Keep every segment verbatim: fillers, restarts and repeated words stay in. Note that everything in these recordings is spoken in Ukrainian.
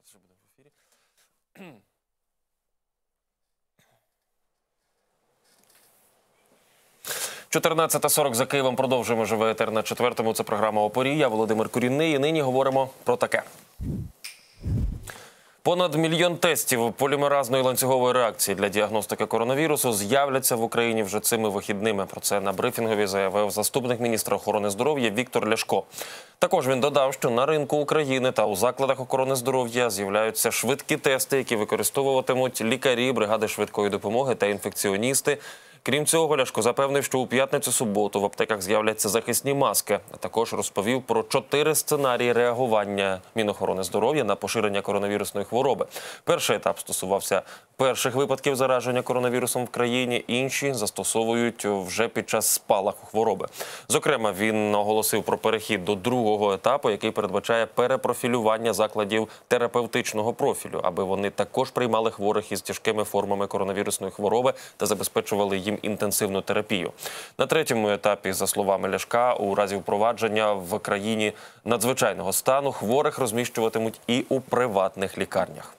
Що буде в ефірі? чотирнадцята сорок за Києвом. Продовжуємо живий етер на четвертому. Це програма «Опорій». Я Володимир Курінний. І нині говоримо про таке. Понад мільйон тестів полімеразної ланцюгової реакції для діагностики коронавірусу з'являться в Україні вже цими вихідними. Про це на брифінгові заявив заступник міністра охорони здоров'я Віктор Ляшко. Також він додав, що на ринку України та у закладах охорони здоров'я з'являються швидкі тести, які використовуватимуть лікарі, бригади швидкої допомоги та інфекціоністи. Крім цього, Ляшко запевнив, що у п'ятницю-суботу в аптеках з'являться захисні маски. А також розповів про чотири сценарії реагування Мінохорони здоров'я на поширення коронавірусної хвороби. Перший етап стосувався перших випадків зараження коронавірусом в країні, інші застосовують вже під час спалаху хвороби. Зокрема, він оголосив про перехід до другого етапу, який передбачає перепрофілювання закладів терапевтичного профілю, аби вони також приймали хворих із тяжкими формами коронавірусної хвороби та забезпечували їм інтенсивну терапію. На третьому етапі, за словами Ляшка, у разі впровадження в країні надзвичайного стану хворих розміщуватимуть і у приватних лікарнях.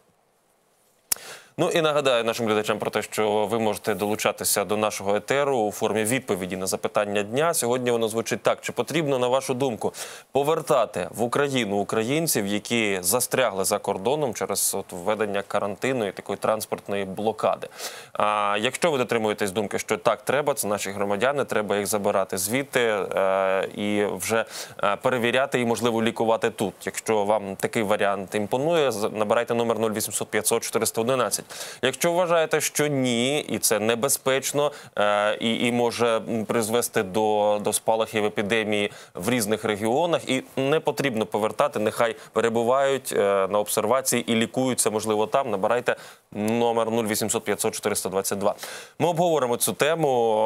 Ну і нагадаю нашим глядачам про те, що ви можете долучатися до нашого етеру у формі відповіді на запитання дня. Сьогодні воно звучить так. Чи потрібно, на вашу думку, повертати в Україну українців, які застрягли за кордоном через от введення карантину і такої транспортної блокади? А якщо ви дотримуєтесь думки, що так треба, це наші громадяни, треба їх забирати звідти е і вже перевіряти і, можливо, лікувати тут. Якщо вам такий варіант імпонує, набирайте номер нуль вісімсот п'ятсот чотириста одинадцять. Якщо вважаєте, що ні, і це небезпечно, е, і, і може призвести до, до спалахів епідемії в різних регіонах, і не потрібно повертати, нехай перебувають е, на обсервації і лікуються, можливо, там, набирайте номер нуль вісімсот п'ятсот чотириста двадцять два. Ми обговоримо цю тему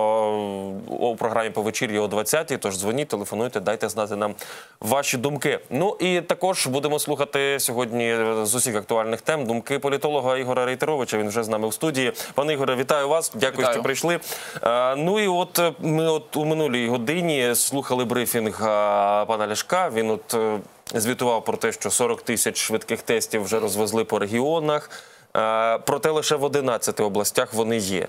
у програмі «Повечір'я» о двадцятій, тож дзвоніть, телефонуйте, дайте знати нам ваші думки. Ну і також будемо слухати сьогодні з усіх актуальних тем думки політолога Ігоря Рейтеровича. Він вже з нами в студії. Пане Ігоре, вітаю вас. Дякую, вітаю, що прийшли. Ну і от ми от у минулій годині слухали брифінг пана Ляшка. Він от звітував про те, що сорок тисяч швидких тестів вже розвезли по регіонах. Проте лише в одинадцяти областях вони є.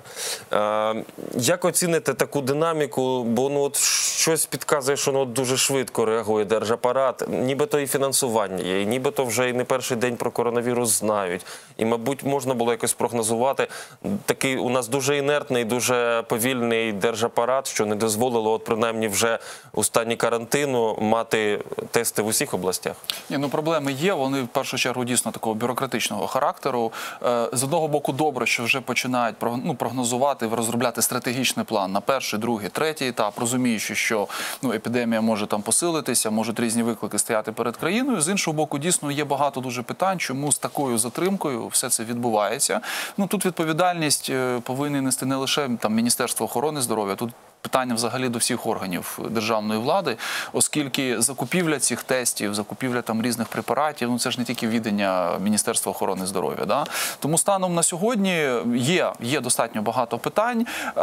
Як оціните таку динаміку? Бо ну, от щось підказує, що ну, дуже швидко реагує держапарат. Нібито і фінансування є, і нібито вже і не перший день про коронавірус знають. І, мабуть, можна було якось прогнозувати. Такий у нас дуже інертний, дуже повільний держапарат, що не дозволило, от принаймні вже у стані карантину, мати тести в усіх областях. Ні, ну проблеми є, вони в першу чергу дійсно такого бюрократичного характеру. З одного боку, добре, що вже починають ну, прогнозувати, розробляти стратегічний план на перший, другий, третій етап, розуміючи, що ну, епідемія може там посилитися, можуть різні виклики стояти перед країною. З іншого боку, дійсно, є багато дуже питань, чому з такою затримкою все це відбувається. Ну, тут відповідальність повинні нести не лише там, Міністерство охорони здоров'я, тут питання взагалі до всіх органів державної влади, оскільки закупівля цих тестів, закупівля там різних препаратів, ну це ж не тільки відання Міністерства охорони здоров'я. Да? Тому станом на сьогодні є, є достатньо багато питань,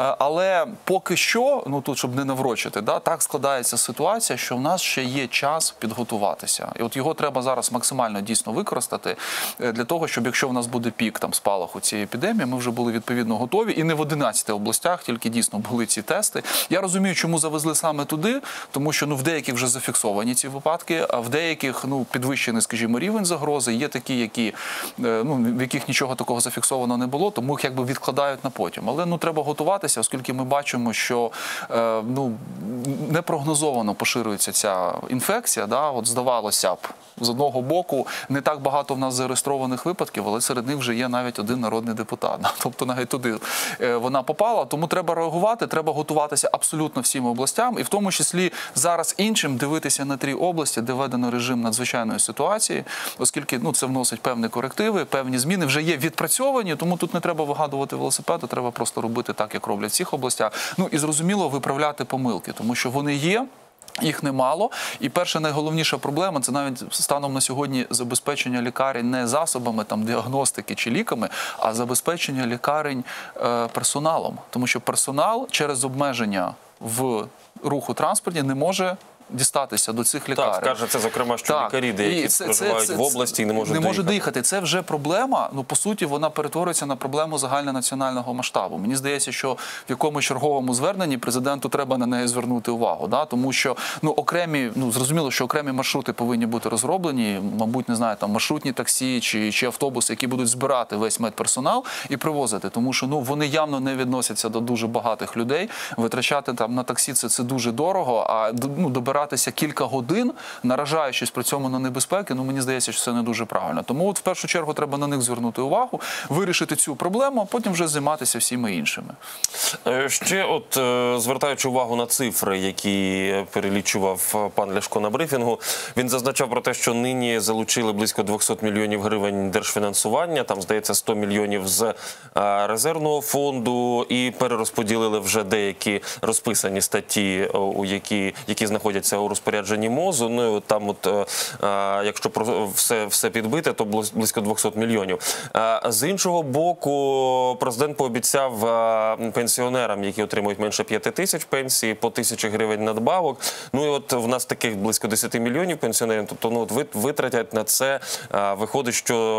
але поки що, ну тут щоб не наврочити, да, так складається ситуація, що в нас ще є час підготуватися. І от його треба зараз максимально дійсно використати для того, щоб якщо в нас буде пік там спалаху цієї епідемії, ми вже були відповідно готові. І не в одинадцяти областях, тільки дійсно були ці тести. Я розумію, чому завезли саме туди, тому що ну, в деяких вже зафіксовані ці випадки, а в деяких ну, підвищений, скажімо, рівень загрози. Є такі, які, ну, в яких нічого такого зафіксовано не було, тому їх якби відкладають на потім. Але ну, треба готуватися, оскільки ми бачимо, що е, ну, непрогнозовано поширюється ця інфекція. Да? От здавалося б, з одного боку, не так багато в нас зареєстрованих випадків, але серед них вже є навіть один народний депутат. Да? Тобто навіть туди е, вона попала, тому треба реагувати, треба готуватися абсолютно всім областям, і в тому числі зараз іншим дивитися на три області, де введено режим надзвичайної ситуації, оскільки ну, це вносить певні корективи, певні зміни, вже є відпрацьовані, тому тут не треба вигадувати велосипеди, треба просто робити так, як роблять в цих областях. Ну і зрозуміло виправляти помилки, тому що вони є, їх немало. І перша найголовніша проблема – це навіть станом на сьогодні забезпечення лікарень не засобами там, діагностики чи ліками, а забезпечення лікарень е, персоналом. Тому що персонал через обмеження в руху транспорті не може дістатися до цих лікарень. Так, скажеться, зокрема, що Так. лікарі, деякі І це- проживають це- в області і не можуть не доїхати. можуть доїхати. Це вже проблема, ну, по суті, вона перетворюється на проблему загальнонаціонального масштабу. Мені здається, що в якомусь черговому зверненні президенту треба на неї звернути увагу, да? Тому що, ну, окремі, ну, зрозуміло, що окремі маршрути повинні бути розроблені, мабуть, не знаю, там, маршрутні таксі чи, чи автобуси, які будуть збирати весь медперсонал і привозити, тому що, ну, вони явно не відносяться до дуже багатих людей. Витрачати там на таксі це, це дуже дорого, а, ну, добиратися кілька годин, наражаючись при цьому на небезпеки, ну, мені здається, що це не дуже правильно. Тому от в першу чергу треба на них звернути увагу, вирішити цю проблему, а потім вже займатися всіми іншими. Е, Ще от, е, звертаючи увагу на цифри, які перелічував пан Ляшко на брифінгу, він зазначав про те, що нині залучили близько двохсот мільйонів гривень держфінансування, там, здається, сто мільйонів з е, резервного фонду, і перерозподілили вже деякі розписані статті, у які, які знаходяться у розпорядженні МОЗу. Ну, і от там, от, е, е, якщо про все, все підбити, то близько двохсот мільйонів. Е, з іншого боку, президент пообіцяв е, пенсіонерам, які отримують менше п'яти тисяч пенсії, по тисячі гривень надбавок. Ну і от в нас таких близько десяти мільйонів пенсіонерів, тобто, ну, от витратять на це, е, виходить,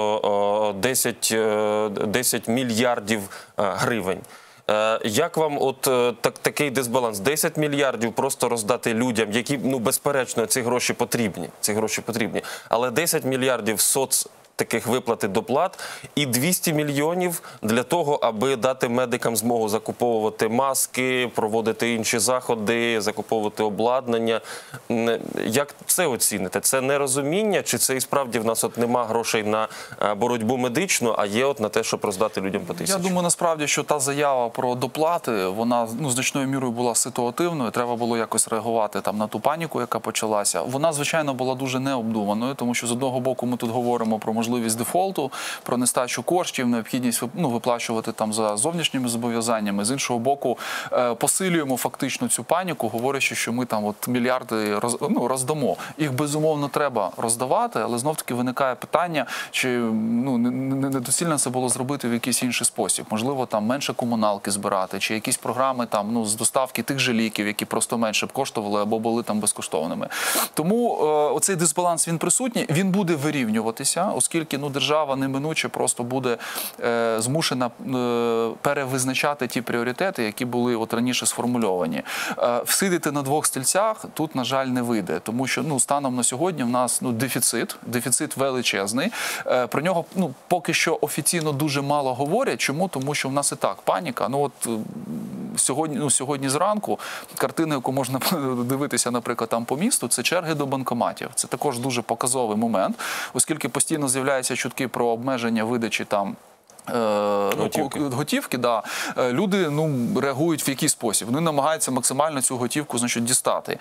що е, десять, е, десять мільярдів е, гривень. Е, Як вам от е, так, такий дисбаланс? десять мільярдів просто роздати людям, які, ну, безперечно, ці гроші потрібні, ці гроші потрібні, але десять мільярдів соц таких виплати доплат і двісті мільйонів для того, аби дати медикам змогу закуповувати маски, проводити інші заходи, закуповувати обладнання. М, Як це оціните? Це нерозуміння, чи це і справді в нас от нема грошей на е, боротьбу медичну, а є от на те, щоб роздати людям по тисячі? Я думаю, насправді, що та заява про доплати, вона, ну, значною мірою була ситуативною. Треба було якось реагувати там на ту паніку, яка почалася. Вона, звичайно, була дуже необдуманою, тому що з одного боку ми тут говоримо про можливість дефолту, про нестачу коштів, необхідність, ну, виплачувати там за зовнішніми зобов'язаннями. З іншого боку, е, посилюємо фактично цю паніку, говорячи, що ми там от мільярди роз, ну, роздамо. Їх, безумовно, треба роздавати, але знов-таки виникає питання, чи, ну, недоцільно не, не це було зробити в якийсь інший спосіб. Можливо, там менше комуналки збирати, чи якісь програми там, ну, з доставки тих же ліків, які просто менше б коштували або були там безкоштовними. Тому е, оцей дисбаланс, він присутній, він буде вирівнюватися, оскільки, ну, держава неминуче просто буде е, змушена е, перевизначати ті пріоритети, які були от раніше сформульовані. Е, всидіти на двох стільцях тут, на жаль, не вийде, тому що, ну, станом на сьогодні в нас, ну, дефіцит, дефіцит величезний. Е, про нього, ну, поки що офіційно дуже мало говорять. Чому? Тому що в нас і так паніка. Ну, от сьогодні, ну, сьогодні зранку картина, яку можна дивитися, наприклад, там по місту, це черги до банкоматів. Це також дуже показовий момент, оскільки постійно з'являються чутки про обмеження видачі там Готівки. Ну, готівки, да. Люди, ну, реагують в який спосіб. Вони намагаються максимально цю готівку, значить, дістати.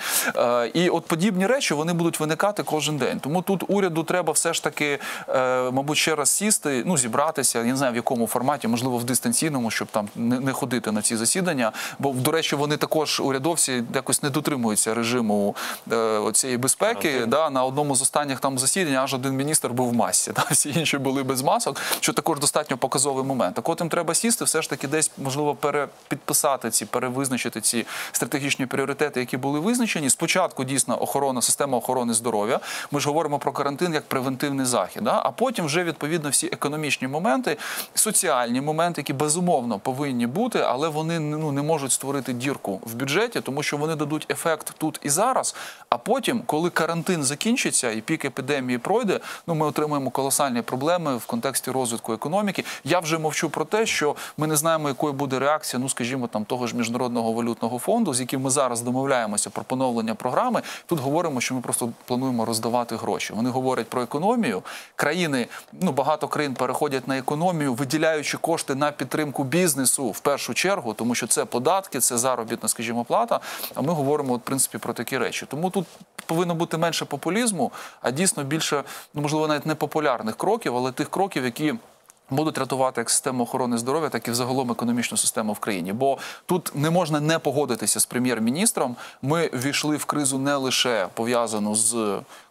І от подібні речі, вони будуть виникати кожен день. Тому тут уряду треба все ж таки, мабуть, ще раз сісти, ну, зібратися, я не знаю, в якому форматі, можливо, в дистанційному, щоб там не ходити на ці засідання. Бо, до речі, вони також, урядовці, якось не дотримуються режиму цієї безпеки. Да, на одному з останніх там засідань аж один міністр був в масці, да, всі інші були без масок, що також достатньо показово. Показовий момент. Так от їм треба сісти, все ж таки десь, можливо, перепідписати ці, перевизначити ці стратегічні пріоритети, які були визначені. Спочатку, дійсно, охорона, система охорони здоров'я. Ми ж говоримо про карантин як превентивний захід. Да? А потім вже, відповідно, всі економічні моменти, соціальні моменти, які, безумовно, повинні бути, але вони, ну, не можуть створити дірку в бюджеті, тому що вони дадуть ефект тут і зараз. А потім, коли карантин закінчиться і пік епідемії пройде, ну, ми отримаємо колосальні проблеми в контексті розвитку економіки. Я вже мовчу про те, що ми не знаємо, якою буде реакція, ну, скажімо, там, того ж Міжнародного валютного фонду, з яким ми зараз домовляємося про поновлення програми. Тут говоримо, що ми просто плануємо роздавати гроші. Вони говорять про економію. Країни, ну, багато країн переходять на економію, виділяючи кошти на підтримку бізнесу в першу чергу, тому що це податки, це заробітна, скажімо, плата. А ми говоримо, от, в принципі, про такі речі. Тому тут повинно бути менше популізму, а дійсно більше, ну, можливо, навіть не популярних кроків, але тих кроків, які будуть рятувати як систему охорони здоров'я, так і взагалом економічну систему в країні. Бо тут не можна не погодитися з прем'єр-міністром. Ми ввійшли в кризу не лише пов'язану з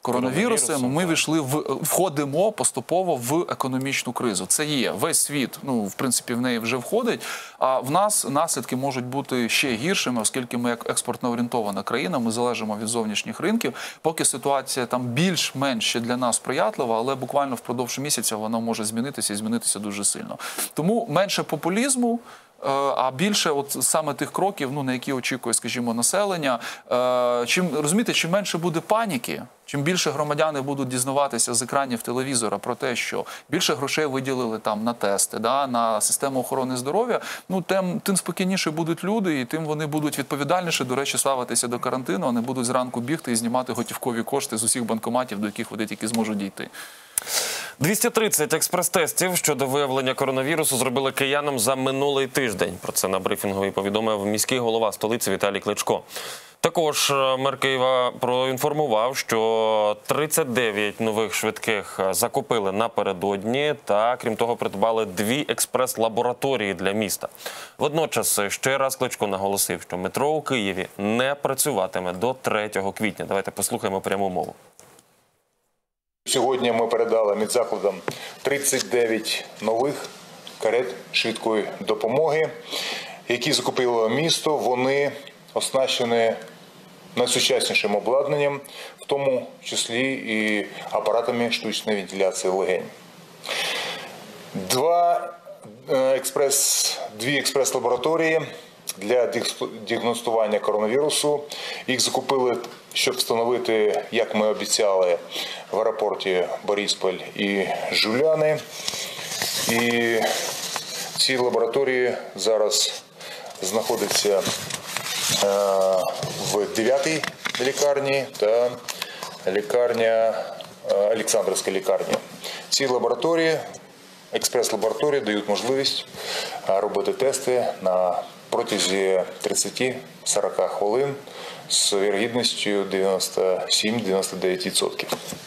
коронавірусом, ми війшли в входимо поступово в економічну кризу. Це є весь світ, ну в принципі, в неї вже входить. А в нас наслідки можуть бути ще гіршими, оскільки ми як експортно орієнтована країна, ми залежимо від зовнішніх ринків. Поки ситуація там більш-менш ще для нас сприятлива, але буквально впродовж місяця вона може змінитися і змінитися дуже сильно. Тому менше популізму, а більше от саме тих кроків, ну, на які очікує, скажімо, населення. Чим, розумієте, чим менше буде паніки, чим більше громадяни будуть дізнаватися з екранів телевізора про те, що більше грошей виділили там на тести, да, на систему охорони здоров'я, ну, тим, тим спокійніше будуть люди, і тим вони будуть відповідальніше, до речі, ставитися до карантину, а не будуть зранку бігти і знімати готівкові кошти з усіх банкоматів, до яких вони тільки зможуть дійти. двісті тридцять експрес-тестів щодо виявлення коронавірусу зробили киянам за минулий тиждень. Про це на брифінгові повідомив міський голова столиці Віталій Кличко. Також мер Києва проінформував, що тридцять дев'ять нових швидких закупили напередодні та, крім того, придбали дві експрес-лабораторії для міста. Водночас ще раз Кличко наголосив, що метро у Києві не працюватиме до третього квітня. Давайте послухаємо пряму мову. Сьогодні ми передали медзакладам тридцять дев'ять нових карет швидкої допомоги, які закупило місто. Вони оснащені найсучаснішим обладнанням, в тому числі і апаратами штучної вентиляції легень. Два експрес, дві експрес-лабораторії для діагностування коронавірусу. Їх закупили, щоб встановити, як ми обіцяли, в аеропорті Борисполь і Жуляни. І ці лабораторії зараз знаходяться в дев'ятій лікарні та лікарня, Олександрівська лікарня. Ці лабораторії, експрес-лабораторії дають можливість робити тести на протязі тридцять-сорок хвилин з вірогідністю дев'яносто сім - дев'яносто дев'ять відсотків.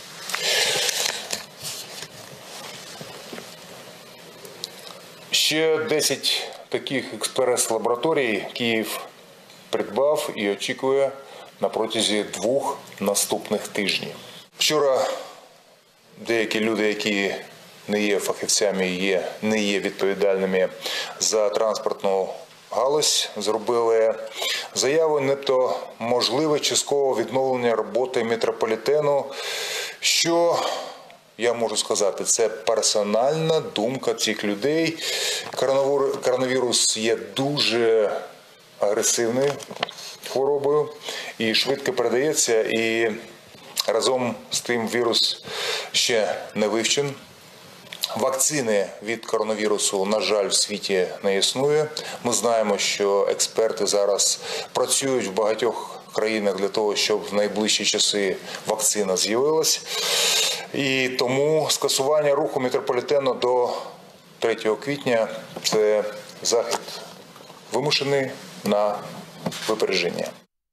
Ще десять таких експрес-лабораторій Київ придбав і очікує на протязі двох наступних тижнів. Вчора деякі люди, які не є фахівцями, є, не є відповідальними за транспортну галузь, зробили заяву, нібито можливе часткове відновлення роботи метрополітену, що, я можу сказати, це персональна думка цих людей. Коронавірус є дуже агресивною хворобою і швидко передається, і разом з тим вірус ще не вивчений. Вакцини від коронавірусу, на жаль, в світі не існує. Ми знаємо, що експерти зараз працюють в багатьох країнах для того, щоб в найближчі часи вакцина з'явилась. І тому скасування руху метрополітену до третього квітня – це захід вимушений на випередження.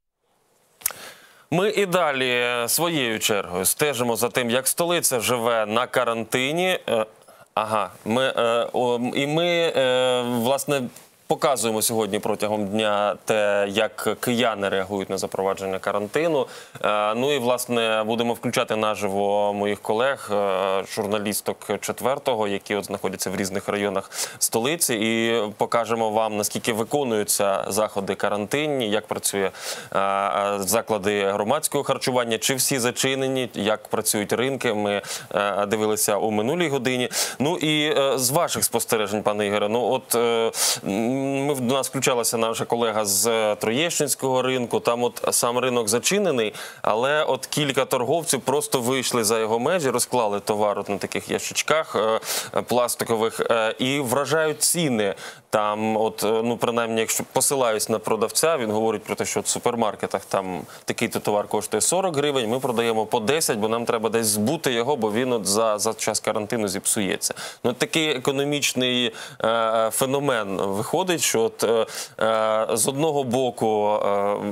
Ми і далі своєю чергою стежимо за тим, як столиця живе на карантині. Ага, ми, е, о, і ми, е, власне, показуємо сьогодні протягом дня те, як кияни реагують на запровадження карантину. Е, ну і, власне, будемо включати наживо моїх колег, е, журналісток четвертого, які от знаходяться в різних районах столиці, і покажемо вам, наскільки виконуються заходи карантинні, як працює е, заклади громадського харчування, чи всі зачинені, як працюють ринки. Ми е, дивилися у минулій годині. Ну і е, з ваших спостережень, пане Ігоре, ну от е, ми, до нас включалася наша колега з Троєщинського ринку, там от сам ринок зачинений, але от кілька торговців просто вийшли за його межі, розклали товар от на таких ящичках е, пластикових е, і вражають ціни. Там, от, ну, принаймні, якщо посилаюсь на продавця, він говорить про те, що в супермаркетах там такий-то товар коштує сорок гривень, ми продаємо по десять, бо нам треба десь збути його, бо він от за, за час карантину зіпсується. Ну, такий економічний е, феномен виходить виходить, що от, е, е, з одного боку е,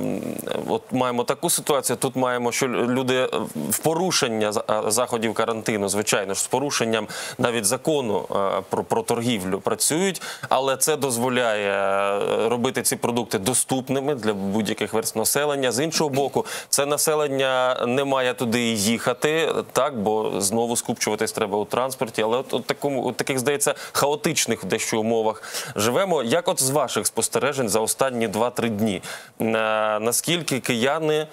от маємо таку ситуацію, тут маємо, що люди в порушення заходів карантину, звичайно ж, з порушенням навіть закону е, про, про торгівлю працюють, але це дозволяє робити ці продукти доступними для будь-яких верств населення. З іншого боку, це населення не має туди їхати, так, бо знову скупчуватись треба у транспорті, але от, от, такому, от таких, здається, хаотичних дещо умовах живемо. Як от з ваших спостережень за останні два-три дні? Наскільки кияни,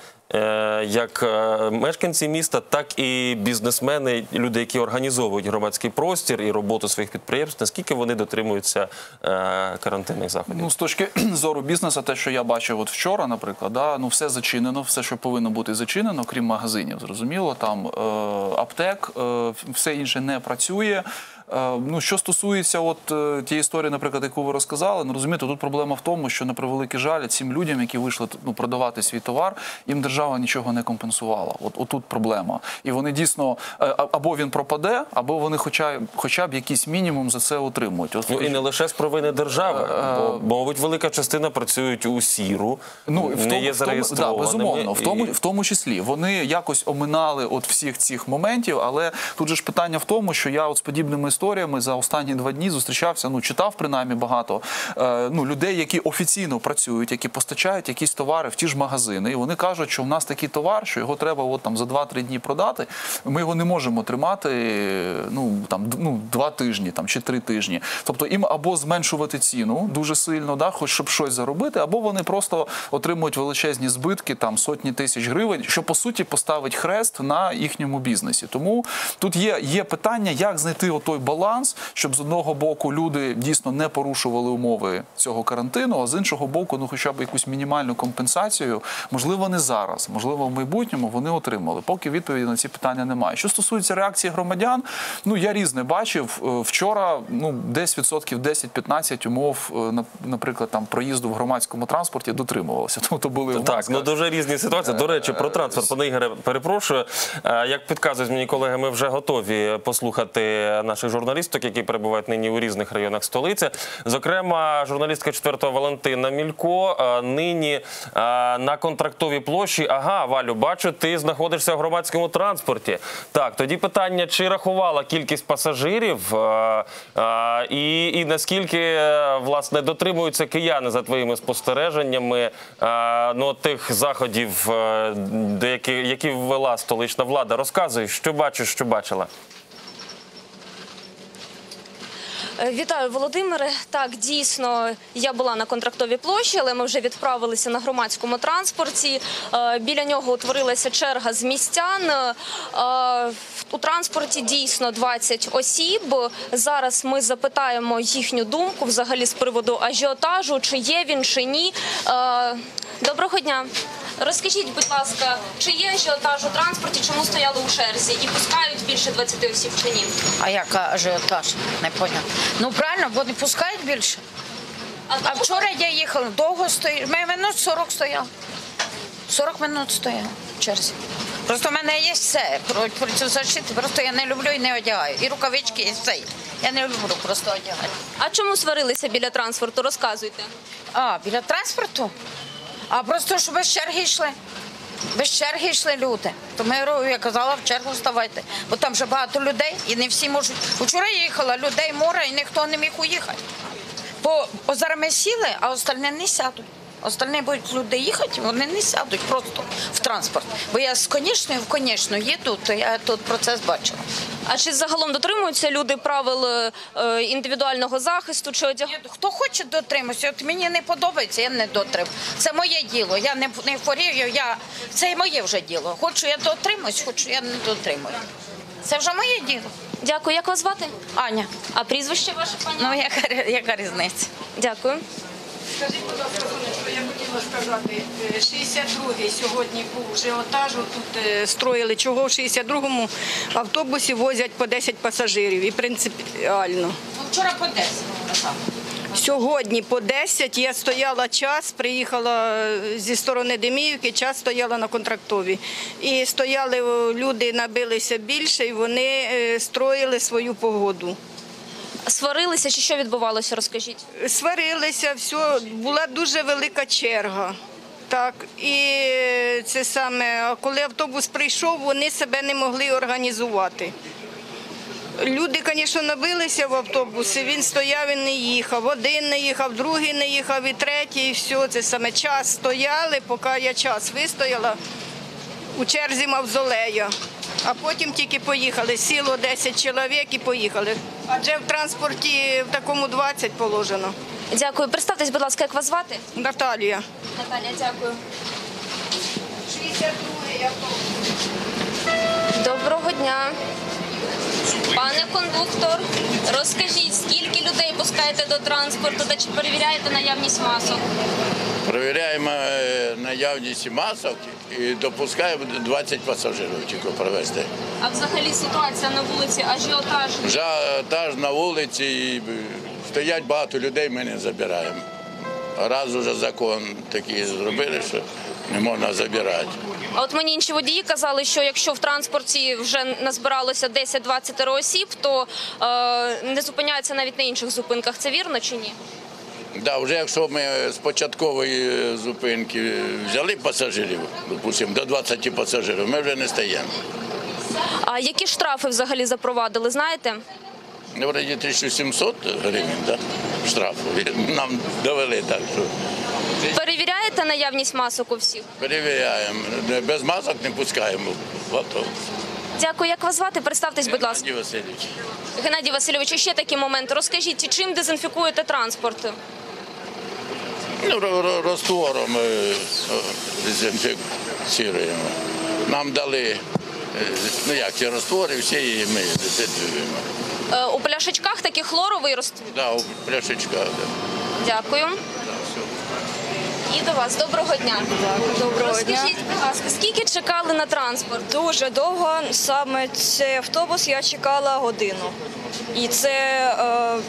як мешканці міста, так і бізнесмени, люди, які організовують громадський простір і роботу своїх підприємств, наскільки вони дотримуються карантинних заходів? Ну, з точки зору бізнесу, те, що я бачив от вчора, наприклад, да, ну, все зачинено, все, що повинно бути зачинено, крім магазинів, зрозуміло, там е, аптек, е, все інше не працює. Ну, що стосується от тієї історії, наприклад, яку ви розказали, ну, розумієте, тут проблема в тому, що, на превеликий жаль, цим людям, які вийшли ну, продавати свій товар, їм держава нічого не компенсувала. От, от тут проблема. І вони дійсно, або він пропаде, або вони хоча, хоча б якийсь мінімум за це отримують. От, ну, і не лише з провини держави, бо, бо, мабуть, велика частина працюють у сіру, ну, в не тому, є зареєстрованими. Да, безумовно, в тому, в тому числі. Вони якось оминали от всіх цих моментів, але тут же ж питання в тому, що я от з подібними історіями за останні два дні зустрічався, ну, читав принаймні багато е, ну, людей, які офіційно працюють, які постачають якісь товари в ті ж магазини, і вони кажуть, що в нас такий товар, що його треба от, там, за два-три дні продати, ми його не можемо тримати ну, там, ну, два тижні там, чи три тижні. Тобто їм або зменшувати ціну дуже сильно, да, хоч щоб щось заробити, або вони просто отримують величезні збитки, там, сотні тисяч гривень, що, по суті, поставить хрест на їхньому бізнесі. Тому тут є, є питання, як знайти отой баланс, щоб з одного боку люди дійсно не порушували умови цього карантину, а з іншого боку, ну хоча б якусь мінімальну компенсацію, можливо, не зараз, можливо, в майбутньому вони отримали. Поки відповіді на ці питання немає. Що стосується реакції громадян, ну я різне бачив. Вчора, ну, десь відсотків десять-п'ятнадцять умов, наприклад, там проїзду в громадському транспорті дотримувалося. Тобто були в так, ну дуже різні ситуації. До речі, про транспорт, пане Ігоре, перепрошую. Як підказують мені колеги, ми вже готові послухати наших журналісток, які перебувають нині у різних районах столиці. Зокрема, журналістка четвертого Валентина Мілько нині на Контрактовій площі. Ага, Валю, бачу, ти знаходишся в громадському транспорті. Так, тоді питання, чи рахувала кількість пасажирів і, і наскільки, власне, дотримуються кияни за твоїми спостереженнями ну, тих заходів, які, які ввела столична влада. Розказуй, що бачиш, що бачила. Вітаю, Володимире. Так, дійсно, я була на Контрактовій площі, але ми вже відправилися на громадському транспорті. Біля нього утворилася черга з містян. У транспорті дійсно двадцять осіб. Зараз ми запитаємо їхню думку взагалі з приводу ажіотажу, чи є він, чи ні. Доброго дня. Розкажіть, будь ласка, чи є ажіотаж у транспорті, чому стояли у черзі і пускають більше двадцяти осіб чи ні? А як ажіотаж? Не поняла. Ну правильно, бо не пускають більше. А, а вчора я їхала, довго стояла, ми минут сорок стояла. сорок минут стояла в черзі. Просто в мене є все про цю защиту, просто я не люблю і не одягаю. І рукавички, і все. Я не люблю просто одягати. А чому сварилися біля транспорту? Розказуйте. А, біля транспорту? А просто, що без черги йшли. Без черги йшли люди. Тому я казала, в чергу вставайте. Бо там вже багато людей і не всі можуть. Вчора я їхала, людей море і ніхто не міг уїхати. Бо зараз ми сіли, а остальні не сядуть. Остальні будуть люди їхати, вони не сядуть просто в транспорт. Бо я з Конечної в Конечну їду, то я тут процес бачила. А чи загалом дотримуються люди правил е, індивідуального захисту? Чи одяг... Хто хоче дотримується, от мені не подобається, я не дотримую. Це моє діло, я не, не хворію, я... це моє вже діло. Хочу я дотримуюсь, хочу я не дотримую. Це вже моє діло. Дякую. Як вас звати? Аня. А прізвище ваше, пані? Ну, яка, яка різниця? Дякую. Скажіть, будь ласка, сонечко, я хотіла сказати, шістдесят другий сьогодні був ажіотаж, тут строїли, чого в шістдесят другому автобусі возять по десять пасажирів, і принципіально. Ну, вчора по десять. Сьогодні по десять, я стояла час, приїхала зі сторони Деміївки, час стояла на Контрактовій. І стояли, люди набилися більше, і вони строїли свою погоду. Сварилися чи що відбувалося, розкажіть. Сварилися, все, була дуже велика черга. Так, і це саме, а коли автобус прийшов, вони себе не могли організувати. Люди, звісно, набилися в автобуси, він стояв і не їхав. Один не їхав, другий не їхав, і третій, і все. Це саме час стояли, поки я час вистояла у черзі мавзолея. А потім тільки поїхали. Сіло десять чоловік і поїхали. Адже в транспорті в такому двадцять положено. Дякую. Представтесь, будь ласка, як вас звати? Наталія. Наталія, дякую. шістдесят другий автобус. Доброго дня. Пане кондуктор, розкажіть, скільки людей пускаєте до транспорту та чи перевіряєте наявність масок? Перевіряємо е, наявність масок і допускаємо двадцять пасажирів тільки провести. А взагалі ситуація на вулиці, ажіотаж? Ажіотаж на вулиці, і е, стоять багато людей, ми не забираємо. Раз уже закон такий зробили, що не можна забирати. А от мені інші водії казали, що якщо в транспорті вже назбиралося десять-двадцять осіб, то е, не зупиняються навіть на інших зупинках. Це вірно чи ні? Да, вже якщо ми з початкової зупинки взяли пасажирів, допустимо, до двадцяти пасажирів, ми вже не стаємо. А які штрафи взагалі запровадили, знаєте? Вроді тисяча сімсот гривень, да? Штрафу. Нам довели так, що Перевіряєте наявність масок у всіх? перевіряємо. Без масок не пускаємо в автобус. Дякую. Як вас звати? Представтесь, будь ласка. Геннадій Васильович. Геннадій Васильович, ще такий момент. Розкажіть, чим дезінфікуєте транспорт? Ну, ро- ро- розтвором е, е, дезінфікуємо. Нам дали, е, ну як ці розтвори, всі і ми дезінфікуємо. Е, У пляшечках такий хлоровий розтвір. Да, у пляшечках. Да. Дякую. І до вас. Доброго дня. Доброго дня. Розкажіть, будь ласка, скільки чекали на транспорт? Дуже довго. Саме цей автобус я чекала годину. І це, е, м,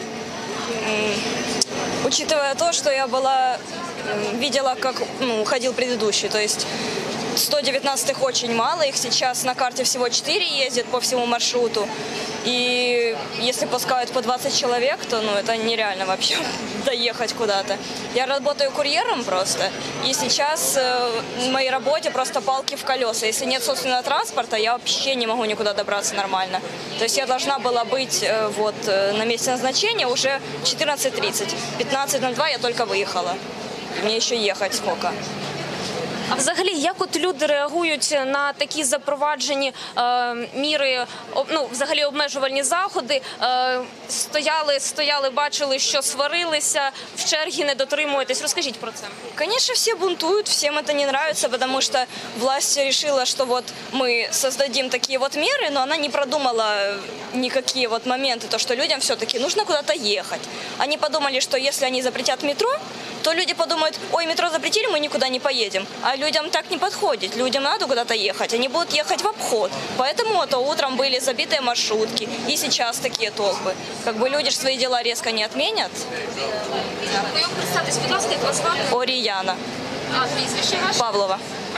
учитывая то, что я была, м, видела, как ну, ходил предыдущий, то есть сто девятнадцатых очень мало, их сейчас на карте всего четыре ездит по всему маршруту. И если пускают по двадцать человек, то ну, это нереально вообще доехать куда-то. Я работаю курьером просто, и сейчас э, в моей работе просто палки в колеса. Если нет собственного транспорта, я вообще не могу никуда добраться нормально. То есть я должна была быть э, вот, э, на месте назначения уже четырнадцать тридцать. пятнадцать ноль два я только выехала. Мне еще ехать сколько. А взагалі, як от люди реагують на такі запроваджені е, міри, об- ну, взагалі обмежувальні заходи? Е, стояли, стояли, бачили, що сварилися, в черги не дотримуєтесь. Розкажіть про це. Конечно, все бунтуют, всем это не нравится, потому что власть решила, что вот мы создадим такие вот меры, но она не продумала никакие вот моменты, то, что людям все-таки нужно куда-то ехать. Они подумали, что если они запретят метро, то люди подумают, ой, метро запретили, мы никуда не поедем. А людям так не подходит, людям надо куда-то ехать, они будут ехать в обход. Поэтому то утром были забитые маршрутки, и сейчас такие толпы. Как бы люди ж свои дела резко не отменят. Дякую. Представтесь, будь ласка, як вас звати? Оріяна А, прізвище ваше? Павлова.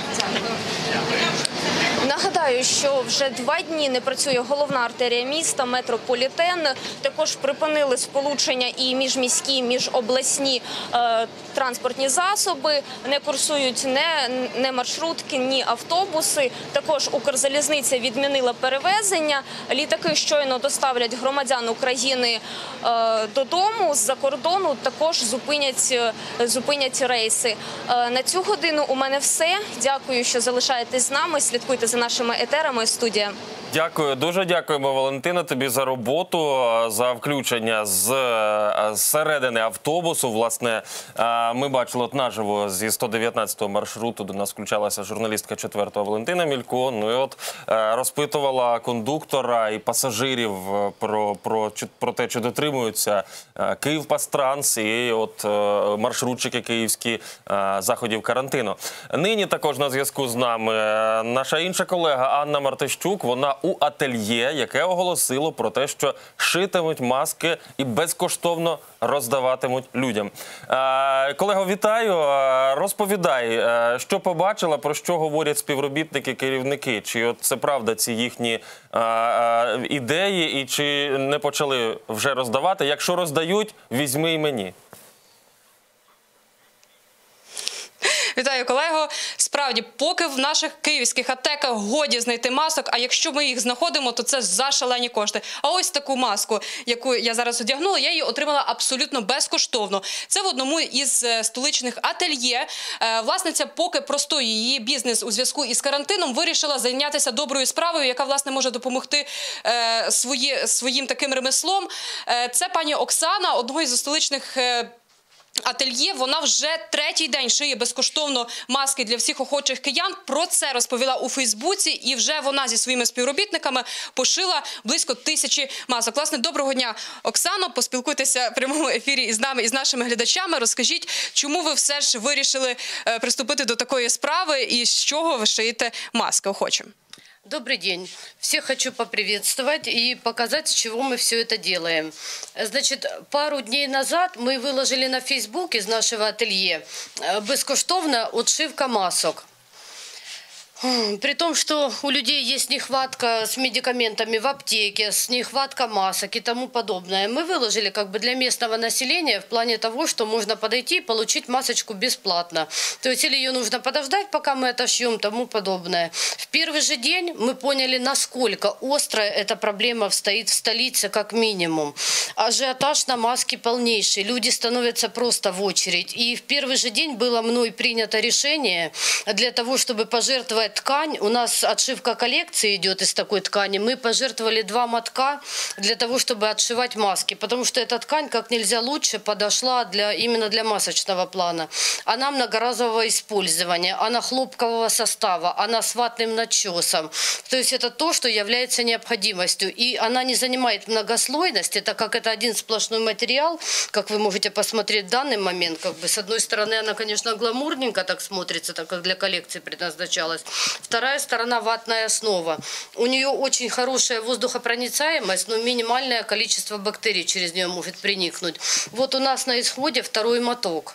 Нагадаю, що вже два дні не працює головна артерія міста, метрополітен. Також припинили сполучення і міжміські, і міжобласні е, транспортні засоби. Не курсують не, не маршрутки, ні автобуси. Також Укрзалізниця відмінила перевезення. Літаки щойно доставлять громадян України е, додому. З-за кордону також зупинять, е, зупинять рейси. Е, на цю годину у мене все. Дякую, що залишаєтесь з нами. Слідкуйте за нашими етерами. Студія. Дякую, дуже дякуємо, Валентина, тобі за роботу, за включення з з середини автобусу. Власне, ми бачили от наживо зі сто дев'ятнадцятого маршруту до нас включалася журналістка четвертого Валентина Мілько. Ну і от розпитувала кондуктора і пасажирів про, про, про те, чи дотримуються Київпастранс і от маршрутчики київські заходів карантину. Нині також на зв'язку з нами наша інша колега Анна Мартищук. Вона у ательє, яке оголосило про те, що шитимуть маски і безкоштовно роздаватимуть людям. Е, колего, вітаю. Е, розповідай, е, що побачила, про що говорять співробітники, керівники? Чи от це правда ці їхні е, е, ідеї і чи не почали вже роздавати? Якщо роздають, візьми і мені. Вітаю, колего. Справді, поки в наших київських аптеках годі знайти масок, а якщо ми їх знаходимо, то це за шалені кошти. А ось таку маску, яку я зараз одягнула, я її отримала абсолютно безкоштовно. Це в одному із столичних ательє. Власниця поки простої її бізнес у зв'язку із карантином вирішила зайнятися доброю справою, яка, власне, може допомогти свої, своїм таким ремеслом. Це пані Оксана, одного із столичних ательє. Вона вже третій день шиє безкоштовно маски для всіх охочих киян. Про це розповіла у Фейсбуці, і вже вона зі своїми співробітниками пошила близько тисячі масок. Власне, доброго дня, Оксано. Поспілкуйтеся в прямому ефірі із нами, із нашими глядачами. Розкажіть, чому ви все ж вирішили приступити до такої справи і з чого ви шиєте маски охочим? Добрый день. Всех хочу поприветствовать и показать, с чего мы все это делаем. Значит, пару дней назад мы выложили на Facebook из нашего ателье бескоштовно отшивка масок. При том, что у людей есть нехватка с медикаментами в аптеке, с нехватка масок и тому подобное. Мы выложили как бы для местного населения в плане того, что можно подойти и получить масочку бесплатно. То есть или ее нужно подождать, пока мы отошьем, тому подобное. В первый же день мы поняли, насколько острая эта проблема стоит в столице как минимум. Ажиотаж на маски полнейший. Люди становятся просто в очередь. И в первый же день было мной принято решение для того, чтобы пожертвовать ткань. У нас отшивка коллекции идет из такой ткани. Мы пожертвовали два мотка для того, чтобы отшивать маски, потому что эта ткань как нельзя лучше подошла для, именно для масочного плана. Она многоразового использования, она хлопкового состава, она с ватным начесом. То есть это то, что является необходимостью. И она не занимает многослойности, так как это один сплошной материал, как вы можете посмотреть в данный момент. Как бы, с одной стороны, она, конечно, гламурненько так смотрится, так как для коллекции предназначалась. Вторая сторона – ватная основа. У нее очень хорошая воздухопроницаемость, но минимальное количество бактерий через нее может проникнуть. Вот у нас на исходе второй моток.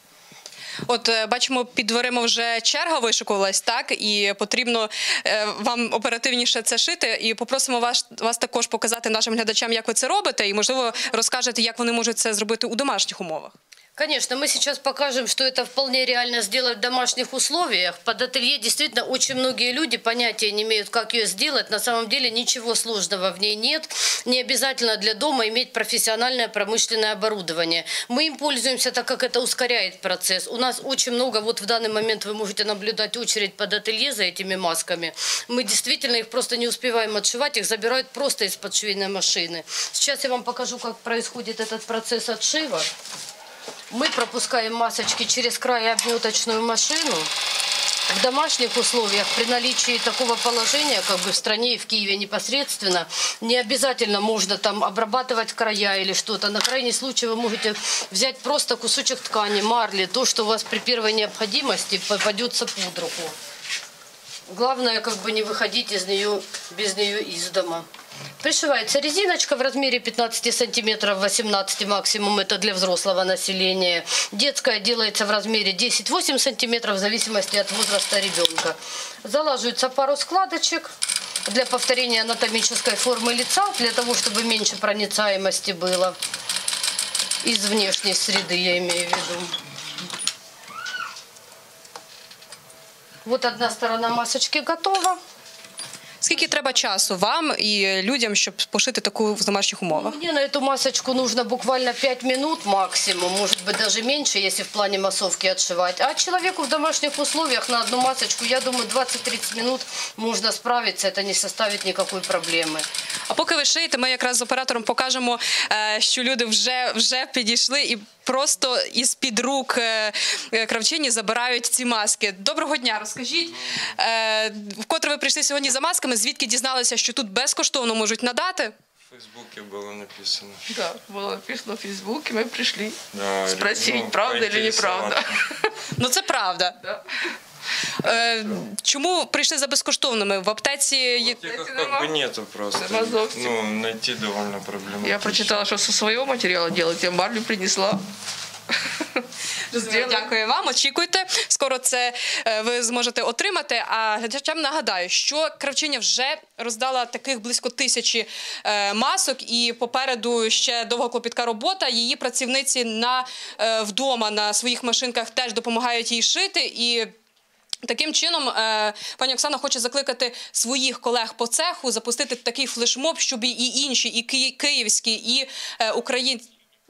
От бачимо, під дверима вже черга вишикувалась, так? І потрібно е, вам оперативніше це шити. І попросимо вас, вас також показати нашим глядачам, як ви це робите. І, можливо, розкажете, як вони можуть це зробити у домашніх умовах. Конечно, мы сейчас покажем, что это вполне реально сделать в домашних условиях. Под ателье действительно очень многие люди понятия не имеют, как ее сделать. На самом деле ничего сложного в ней нет. Не обязательно для дома иметь профессиональное промышленное оборудование. Мы им пользуемся, так как это ускоряет процесс. У нас очень много, вот в данный момент вы можете наблюдать очередь под ателье за этими масками. Мы действительно их просто не успеваем отшивать, их забирают просто из-под швейной машины. Сейчас я вам покажу, как происходит этот процесс отшива. Мы пропускаем масочки через край обметочную машину. В домашних условиях при наличии такого положения, как бы в стране и в Киеве непосредственно, не обязательно можно там обрабатывать края или что-то. На крайний случай вы можете взять просто кусочек ткани, марли, то, что у вас при первой необходимости попадется под руку. Главное, как бы не выходить из нее, без нее из дома. Пришивается резиночка в размере пятнадцати сантиметров, восемнадцати максимум, это для взрослого населения. Детская делается в размере десять-восемь сантиметров, в зависимости от возраста ребенка. Залаживается пару складочек для повторения анатомической формы лица, для того, чтобы меньше проницаемости было из внешней среды, я имею в виду. Вот одна сторона масочки готова. Скільки треба часу вам і людям, щоб пошити таку в домашніх умовах? Мне на эту масочку нужно буквально пять минут максимум, может быть даже меньше, если в плане массовки отшивать. А человеку в домашних условиях на одну масочку, я думаю, двадцать-тридцать минут можно справиться, это не составит никакой проблемы. А поки ви шиєте, ми якраз з оператором покажемо, що люди вже, вже підійшли і просто із-під рук кравчині забирають ці маски. Доброго дня, розкажіть, вкотре ви прийшли сьогодні за масками, звідки дізналися, що тут безкоштовно можуть надати? В Фейсбуке было написано. Да, было написано в Фейсбуке, мы пришли Да, спросить, ну, правда или неправда. Ну це правда. Да. Е, чому прийшли за безкоштовними? В аптеці є... Как бы нету просто. Ну, найти довольно проблематично. Я прочитала, что со своего материала делать, я марлю принесла. Дякую вам, очікуйте. Скоро це е, ви зможете отримати. А глядачам нагадаю, що Кравчиня вже роздала таких близько тисячі е, масок, і попереду ще довга клопітка робота. Її працівниці на, е, вдома на своїх машинках теж допомагають їй шити. І таким чином е, пані Оксана хоче закликати своїх колег по цеху запустити такий флешмоб, щоб і інші, і ки київські, і е, українські,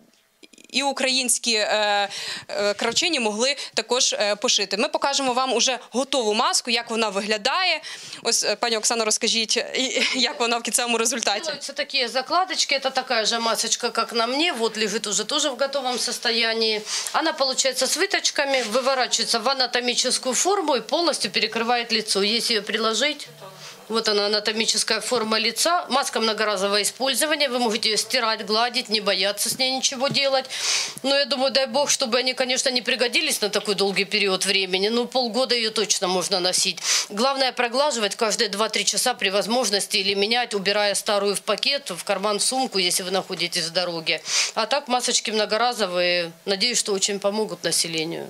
і українські е, е, кравчині могли також е, пошити. Ми покажемо вам уже готову маску, як вона виглядає. Ось, е, пані Оксано, розкажіть, як вона в кінцевому результаті. Делаются такие закладочки, это такая же масочка, как на мне, вот лежит уже тоже в готовом состоянии. Она получается с выточками, выворачивается в анатомическую форму и полностью перекрывает лицо. Если ее приложить... Вот она, анатомическая форма лица. Маска многоразового использования. Вы можете ее стирать, гладить, не бояться с ней ничего делать. Но я думаю, дай бог, чтобы они, конечно, не пригодились на такой долгий период времени. Но полгода ее точно можно носить. Главное проглаживать каждые два-три часа при возможности или менять, убирая старую в пакет, в карман, в сумку, если вы находитесь в дороге. А так масочки многоразовые, надеюсь, что очень помогут населению.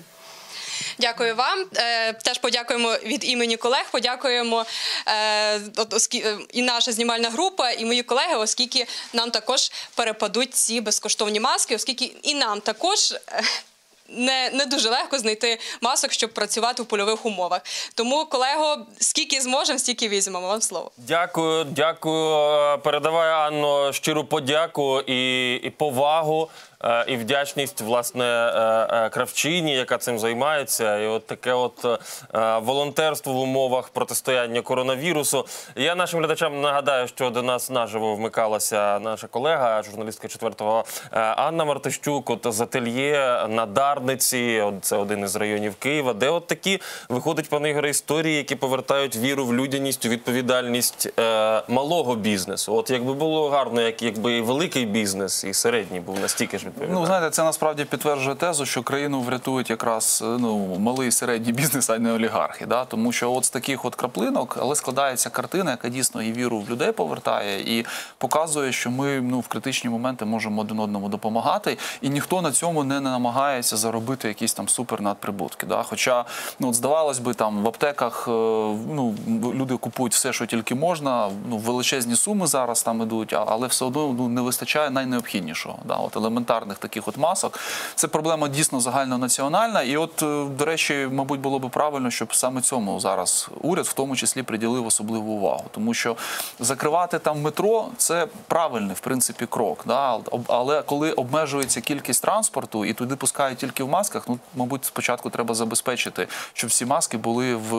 Дякую вам. Е, теж подякуємо від імені колег, подякуємо е, от, оскі, і наша знімальна група, і мої колеги, оскільки нам також перепадуть ці безкоштовні маски, оскільки і нам також... Е, Не, не дуже легко знайти масок, щоб працювати в польових умовах. Тому, колего, скільки зможемо, стільки візьмемо. Вам слово. Дякую, дякую. Передаваю, Анно, щиру подяку і, і повагу, і вдячність, власне, кравчині, яка цим займається. І от таке от волонтерство в умовах протистояння коронавірусу. Я нашим глядачам нагадаю, що до нас наживо вмикалася наша колега, журналістка четвертого Анна Мартищук, от з ательє на Дарниці, це один із районів Києва, де от такі, виходить, пане Ігоре, історії, які повертають віру в людяність, у відповідальність е, малого бізнесу. От якби було гарно, як, якби і великий бізнес, і середній був настільки ж відповідальний. Ну, знаєте, це насправді підтверджує тезу, що країну врятують якраз ну, малий і середній бізнес, а не олігархи. Да? Тому що от з таких от краплинок, але складається картина, яка дійсно і віру в людей повертає, і показує, що ми ну, в критичні моменти можемо один одному допомагати, і ніхто на цьому не намагається заробити якісь там супернадприбутки. Да? Хоча, ну, от, здавалось би, там в аптеках ну, люди купують все, що тільки можна, ну, величезні суми зараз там ідуть, але все одно ну, не вистачає найнеобхіднішого. Да? От елементарних таких от масок. Це проблема дійсно загальнонаціональна. І от, до речі, мабуть, було б правильно, щоб саме цьому зараз уряд в тому числі приділив особливу увагу. Тому що закривати там метро – це правильний, в принципі, крок. Да? Але коли обмежується кількість транспорту і туди пускають тільки в масках, ну, мабуть, спочатку треба забезпечити, щоб всі маски були в,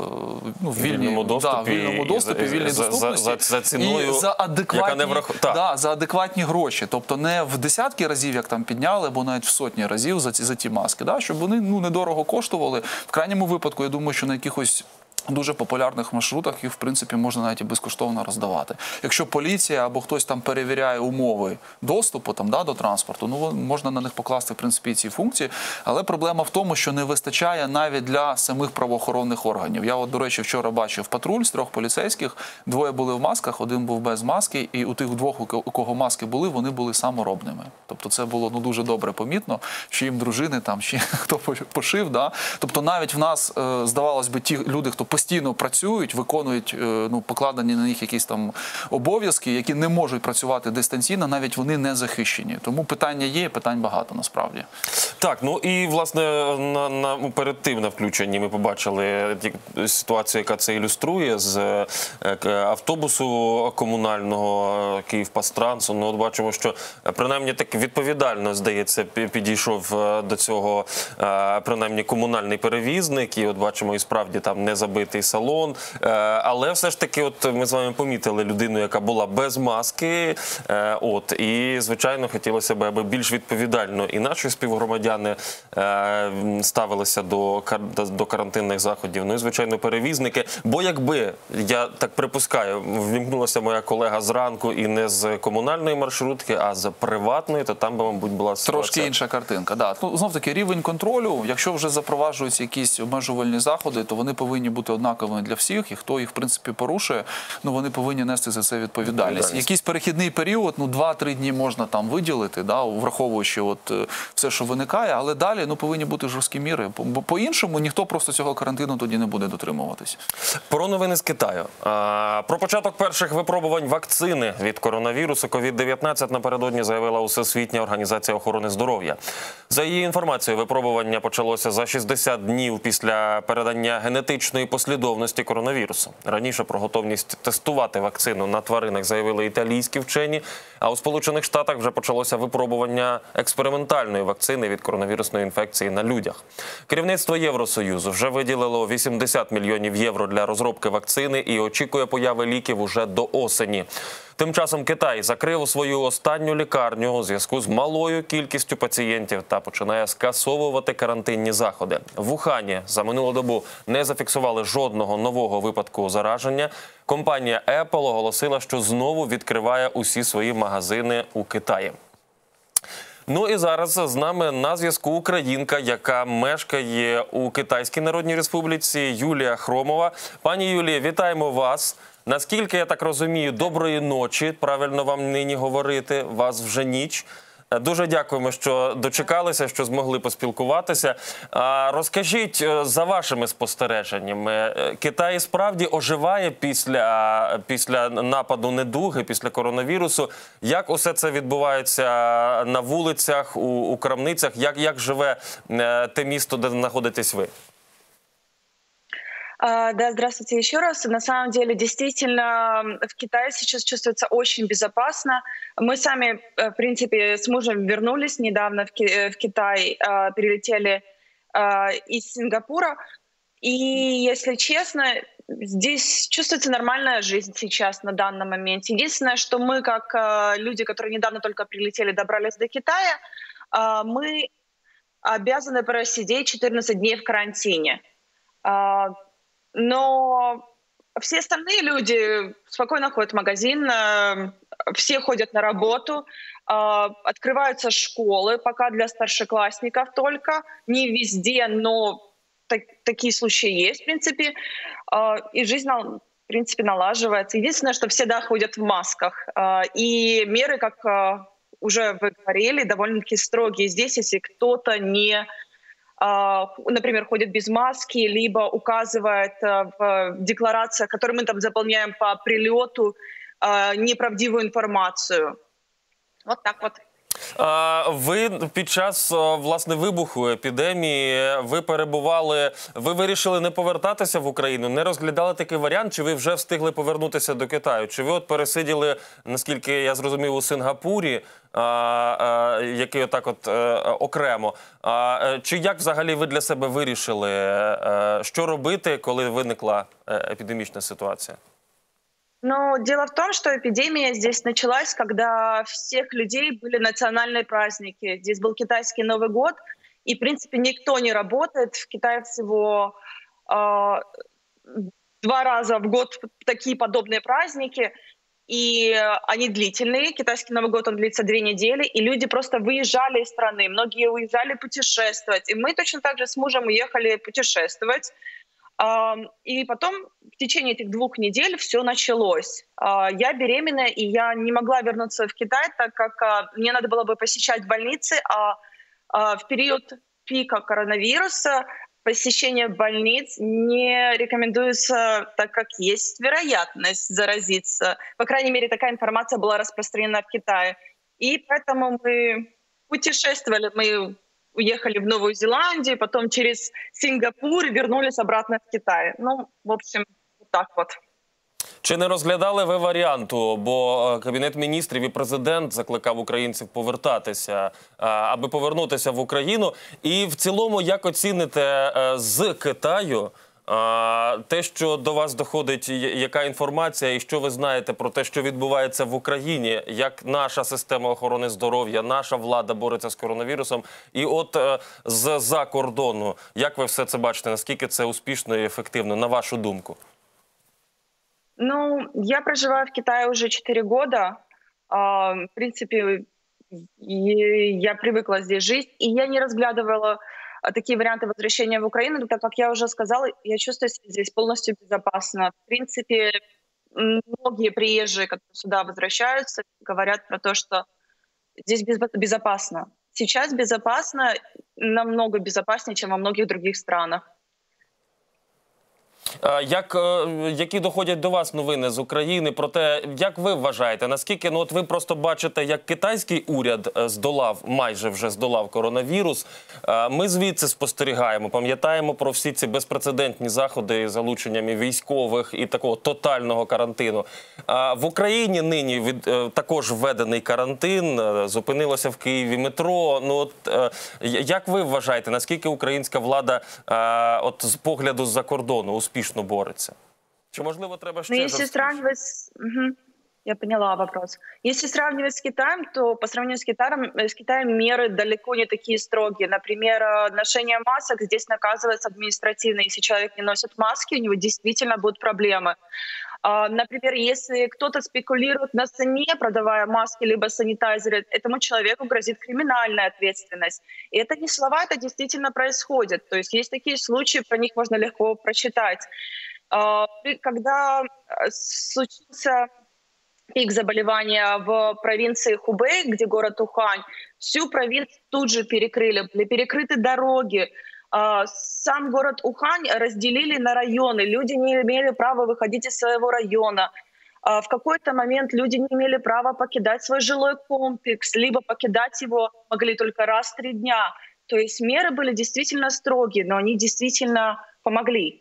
ну, в вільному доступі, да, вільному доступі, вільній за, доступності. За, за, за ціною, і за адекватні, яка не враху... да, за адекватні гроші. Тобто не в десятки разів, як там підняли, або навіть в сотні разів за ці, за ті маски. Да? Щоб вони ну, недорого коштували. В крайньому випадку, я думаю, що на якихось дуже популярних маршрутах їх, в принципі, можна навіть і безкоштовно роздавати. Якщо поліція або хтось там перевіряє умови доступу там, да, до транспорту, ну, можна на них покласти, в принципі, ці функції. Але проблема в тому, що не вистачає навіть для самих правоохоронних органів. Я, от, до речі, вчора бачив патруль з трьох поліцейських, двоє були в масках, один був без маски, і у тих двох, у кого маски були, вони були саморобними. Тобто це було ну, дуже добре помітно, що їм дружини, там, чи хто пошив. Да? Тобто навіть в нас, здавалось би, ті люди, хто постійно працюють, виконують ну, покладені на них якісь там обов'язки, які не можуть працювати дистанційно, навіть вони не захищені. Тому питання є, питань багато насправді. Так, ну і власне на, на, перед тим на включенні ми побачили ситуацію, яка це ілюструє з автобусу комунального Київпастрансу. Ну, от бачимо, що принаймні так відповідально, здається, підійшов до цього принаймні комунальний перевізник. І от бачимо, і справді там не забив набитий салон. Але все ж таки, от ми з вами помітили людину, яка була без маски. От, і, звичайно, хотілося б, аби більш відповідально і наші співгромадяни ставилися до, до карантинних заходів. Ну і, звичайно, перевізники. Бо якби, я так припускаю, ввімкнулася моя колега зранку і не з комунальної маршрутки, а з приватної, то там би, мабуть, була ситуація. Трошки інша картинка, да. Ну, знов-таки, рівень контролю, якщо вже запроваджуються якісь обмежувальні заходи, то вони повинні бути однаковими для всіх, і хто їх, в принципі, порушує, ну, вони повинні нести за це відповідальність. відповідальність. Якийсь перехідний період, ну, два-три дні можна там виділити, да, враховуючи от все, що виникає, але далі, ну, повинні бути жорсткі міри, бо по-іншому ніхто просто цього карантину тоді не буде дотримуватись. Про новини з Китаю. А, про початок перших випробувань вакцини від коронавірусу ковід дев'ятнадцять напередодні заявила Всесвітня організація охорони здоров'я. За її інформацією, випробування почалося за шістдесят днів після передання генетичної послідовності коронавірусу. Раніше про готовність тестувати вакцину на тваринах заявили італійські вчені, а у Сполучених Штатах вже почалося випробування експериментальної вакцини від коронавірусної інфекції на людях. Керівництво Євросоюзу вже виділило вісімдесят мільйонів євро для розробки вакцини і очікує появи ліків уже до осені. Тим часом Китай закрив свою останню лікарню у зв'язку з малою кількістю пацієнтів та починає скасовувати карантинні заходи. В Ухані за минулу добу не зафіксували жодного нового випадку зараження. Компанія Apple оголосила, що знову відкриває усі свої магазини у Китаї. Ну і зараз з нами на зв'язку українка, яка мешкає у Китайській Народній Республіці, Юлія Хромова. Пані Юлія, вітаємо вас. Наскільки я так розумію, доброї ночі, правильно вам нині говорити, вас вже ніч. Дуже дякуємо, що дочекалися, що змогли поспілкуватися. А розкажіть, за вашими спостереженнями, Китай справді оживає після, після нападу недуги, після коронавірусу? Як усе це відбувається на вулицях, у, у крамницях? Як, як живе те місто, де знаходитесь ви? Да, здравствуйте еще раз. На самом деле, действительно, в Китае сейчас чувствуется очень безопасно. Мы сами, в принципе, с мужем вернулись недавно в Китай, перелетели из Сингапура. И, если честно, здесь чувствуется нормальная жизнь сейчас, на данном моменте. Единственное, что мы, как люди, которые недавно только прилетели, добрались до Китая, мы обязаны просидеть четырнадцать дней в карантине. Но все остальные люди спокойно ходят в магазин, все ходят на работу, открываются школы, пока для старшеклассников только, не везде, но так, такие случаи есть, в принципе, и жизнь, в принципе, налаживается. Единственное, что все, да, ходят в масках, и меры, как уже вы говорили, довольно-таки строгие. Здесь, если кто-то не... например, ходит без маски, либо указывает в декларациях, которые мы там заполняем по прилету, неправдивую информацию. Вот так вот. Ви під час, власне, вибуху епідемії, ви перебували, ви вирішили не повертатися в Україну, не розглядали такий варіант, чи ви вже встигли повернутися до Китаю? Чи ви от пересиділи, наскільки я зрозумів, у Сингапурі, а, а, який отак от а, окремо? А, чи як взагалі ви для себе вирішили, а, що робити, коли виникла епідемічна ситуація? Но дело в том, что эпидемия здесь началась, когда всех людей были национальные праздники. Здесь был китайский Новый год, и, в принципе, никто не работает. В Китае всего э, два раза в год такие подобные праздники, и они длительные. Китайский Новый год, он длится две недели, и люди просто выезжали из страны. Многие уезжали путешествовать. И мы точно так же с мужем уехали путешествовать. И потом в течение этих двух недель все началось. Я беременная, и я не могла вернуться в Китай, так как мне надо было бы посещать больницы, а в период пика коронавируса посещение больниц не рекомендуется, так как есть вероятность заразиться. По крайней мере, такая информация была распространена в Китае. И поэтому мы путешествовали, мы уехали в Новую Зеландию, потом через Сингапур и вернулись обратно в Китай. Ну, в общем, вот так вот. Чи не розглядали ви варіанту, бо Кабінет міністрів і президент закликав українців повертатися, аби повернутися в Україну? І в цілому, як оціните з Китаю Те, що до вас доходить, яка інформація і що ви знаєте про те, що відбувається в Україні, як наша система охорони здоров'я, наша влада бореться з коронавірусом, і от з-за кордону, як ви все це бачите, наскільки це успішно і ефективно, на вашу думку? Ну, я проживаю в Китае уже четыре года. В принципе, я привыкла здесь жить, и я не разглядывала такие варианты возвращения в Украину, но так как я уже сказала, я чувствую себя здесь полностью безопасно. В принципе, многие приезжие, которые сюда возвращаются, говорят про то, что здесь безопасно. Сейчас безопасно, намного безопаснее, чем во многих других странах. Як, які доходять до вас новини з України про те, як ви вважаєте, наскільки, ну от ви просто бачите, як китайський уряд здолав, майже вже здолав коронавірус, ми звідси спостерігаємо, пам'ятаємо про всі ці безпрецедентні заходи з залученням і військових і такого тотального карантину. В Україні нині від, також введений карантин, зупинилося в Києві метро. Ну от як ви вважаєте, наскільки українська влада от з погляду з-за кордону успішно бореться? Чи, можливо, треба ще... Ну, если сравнивать... Угу. Я поняла вопрос. Если сравнивать с Китаем, то по сравнению с Китаем, с Китаем меры далеко не такие строгие. Например, ношение масок здесь наказывается административно. Если человек не носит маски, у него действительно будут проблемы. Например, если кто-то спекулирует на цене, продавая маски либо санитайзеры, этому человеку грозит криминальная ответственность. И это не слова, это действительно происходит. То есть есть такие случаи, про них можно легко прочитать. Когда случился пик заболевания в провинции Хубэй, где город Ухань, всю провинцию тут же перекрыли, были перекрыты дороги. Сам город Ухань разделили на районы. Люди не имели права выходить из своего района. В какой-то момент люди не имели права покидать свой жилой комплекс, либо покидать его могли только раз в три дня. То есть меры были действительно строгие, но они действительно помогли.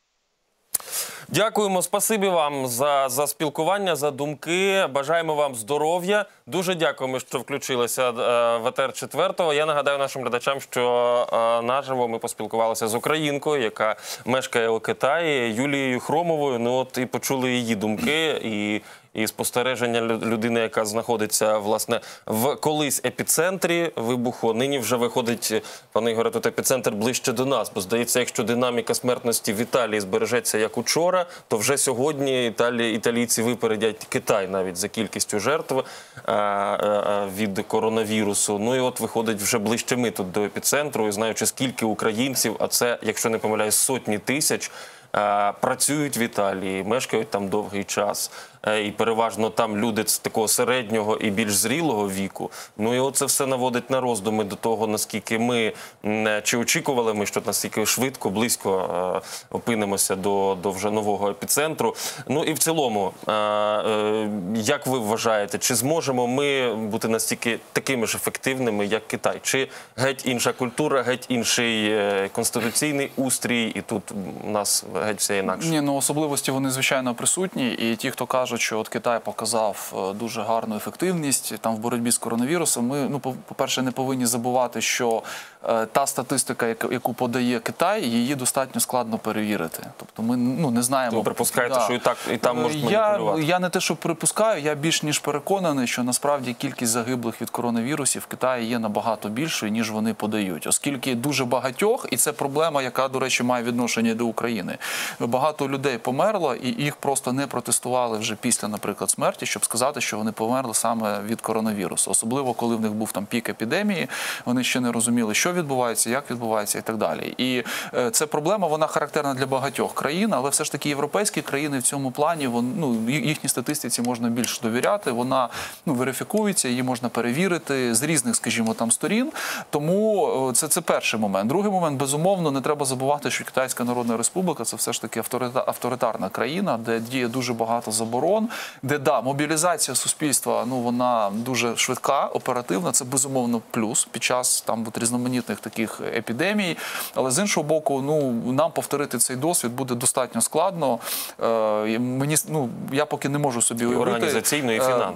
Дякуємо, спасибі вам за, за спілкування, за думки. Бажаємо вам здоров'я. Дуже дякуємо, що включилися в етер четвертого. Я нагадаю нашим глядачам, що наживо ми поспілкувалися з українкою, яка мешкає у Китаї, Юлією Хромовою. Ну от і почули її думки і і спостереження людини, яка знаходиться, власне, в колись епіцентрі вибуху. Нині вже виходить, пане Ігоре, тут епіцентр ближче до нас, бо, здається, якщо динаміка смертності в Італії збережеться як учора, то вже сьогодні італі, італійці випередять Китай навіть за кількістю жертв а, а, від коронавірусу. Ну і от виходить вже ближче ми тут до епіцентру, і знаючи, скільки українців, а це, якщо не помиляюсь, сотні тисяч, працюють в Італії, мешкають там довгий час. І переважно там люди з такого середнього і більш зрілого віку. Ну і оце все наводить на роздуми до того, наскільки ми, чи очікували ми, що настільки швидко, близько опинимося до, до вже нового епіцентру. Ну і в цілому, як ви вважаєте, чи зможемо ми бути настільки такими ж ефективними, як Китай? Чи геть інша культура, геть інший конституційний устрій, і тут у нас геть все інакше? Ні, ну особливості вони, звичайно, присутні, і ті, хто кажуть, що от Китай показав дуже гарну ефективність там в боротьбі з коронавірусом. Ми, ну, по-перше, не повинні забувати, що е, та статистика, яку подає Китай, її достатньо складно перевірити. Тобто ми, ну, не знаємо. Ви припускаєте, да, що і так, і там можуть я, маніпулювати? Я не те, що припускаю, я більш ніж переконаний, що насправді кількість загиблих від коронавірусів в Китаї є набагато більшою, ніж вони подають. Оскільки дуже багатьох, і це проблема, яка, до речі, має відношення до України. Багато людей померло, і їх просто не протестували вже після, наприклад, смерті, щоб сказати, що вони померли саме від коронавірусу. Особливо, коли в них був там пік епідемії, вони ще не розуміли, що відбувається, як відбувається і так далі. І е, ця проблема, вона характерна для багатьох країн, але все ж таки європейські країни в цьому плані, вон, ну, їхній статистиці можна більш довіряти, вона, ну, верифікується, її можна перевірити з різних, скажімо, там сторін. Тому це, це перший момент. Другий момент, безумовно, не треба забувати, що Китайська Народна Республіка – це все ж таки авторитарна країна, де діє дуже багато заборон, де, да, мобілізація суспільства, ну, вона дуже швидка, оперативна, це безумовно плюс під час там от різноманітних таких епідемій, але з іншого боку, ну, нам повторити цей досвід буде достатньо складно. Е, мені, ну, я поки не можу собі уявити. Організаційно і фінансово.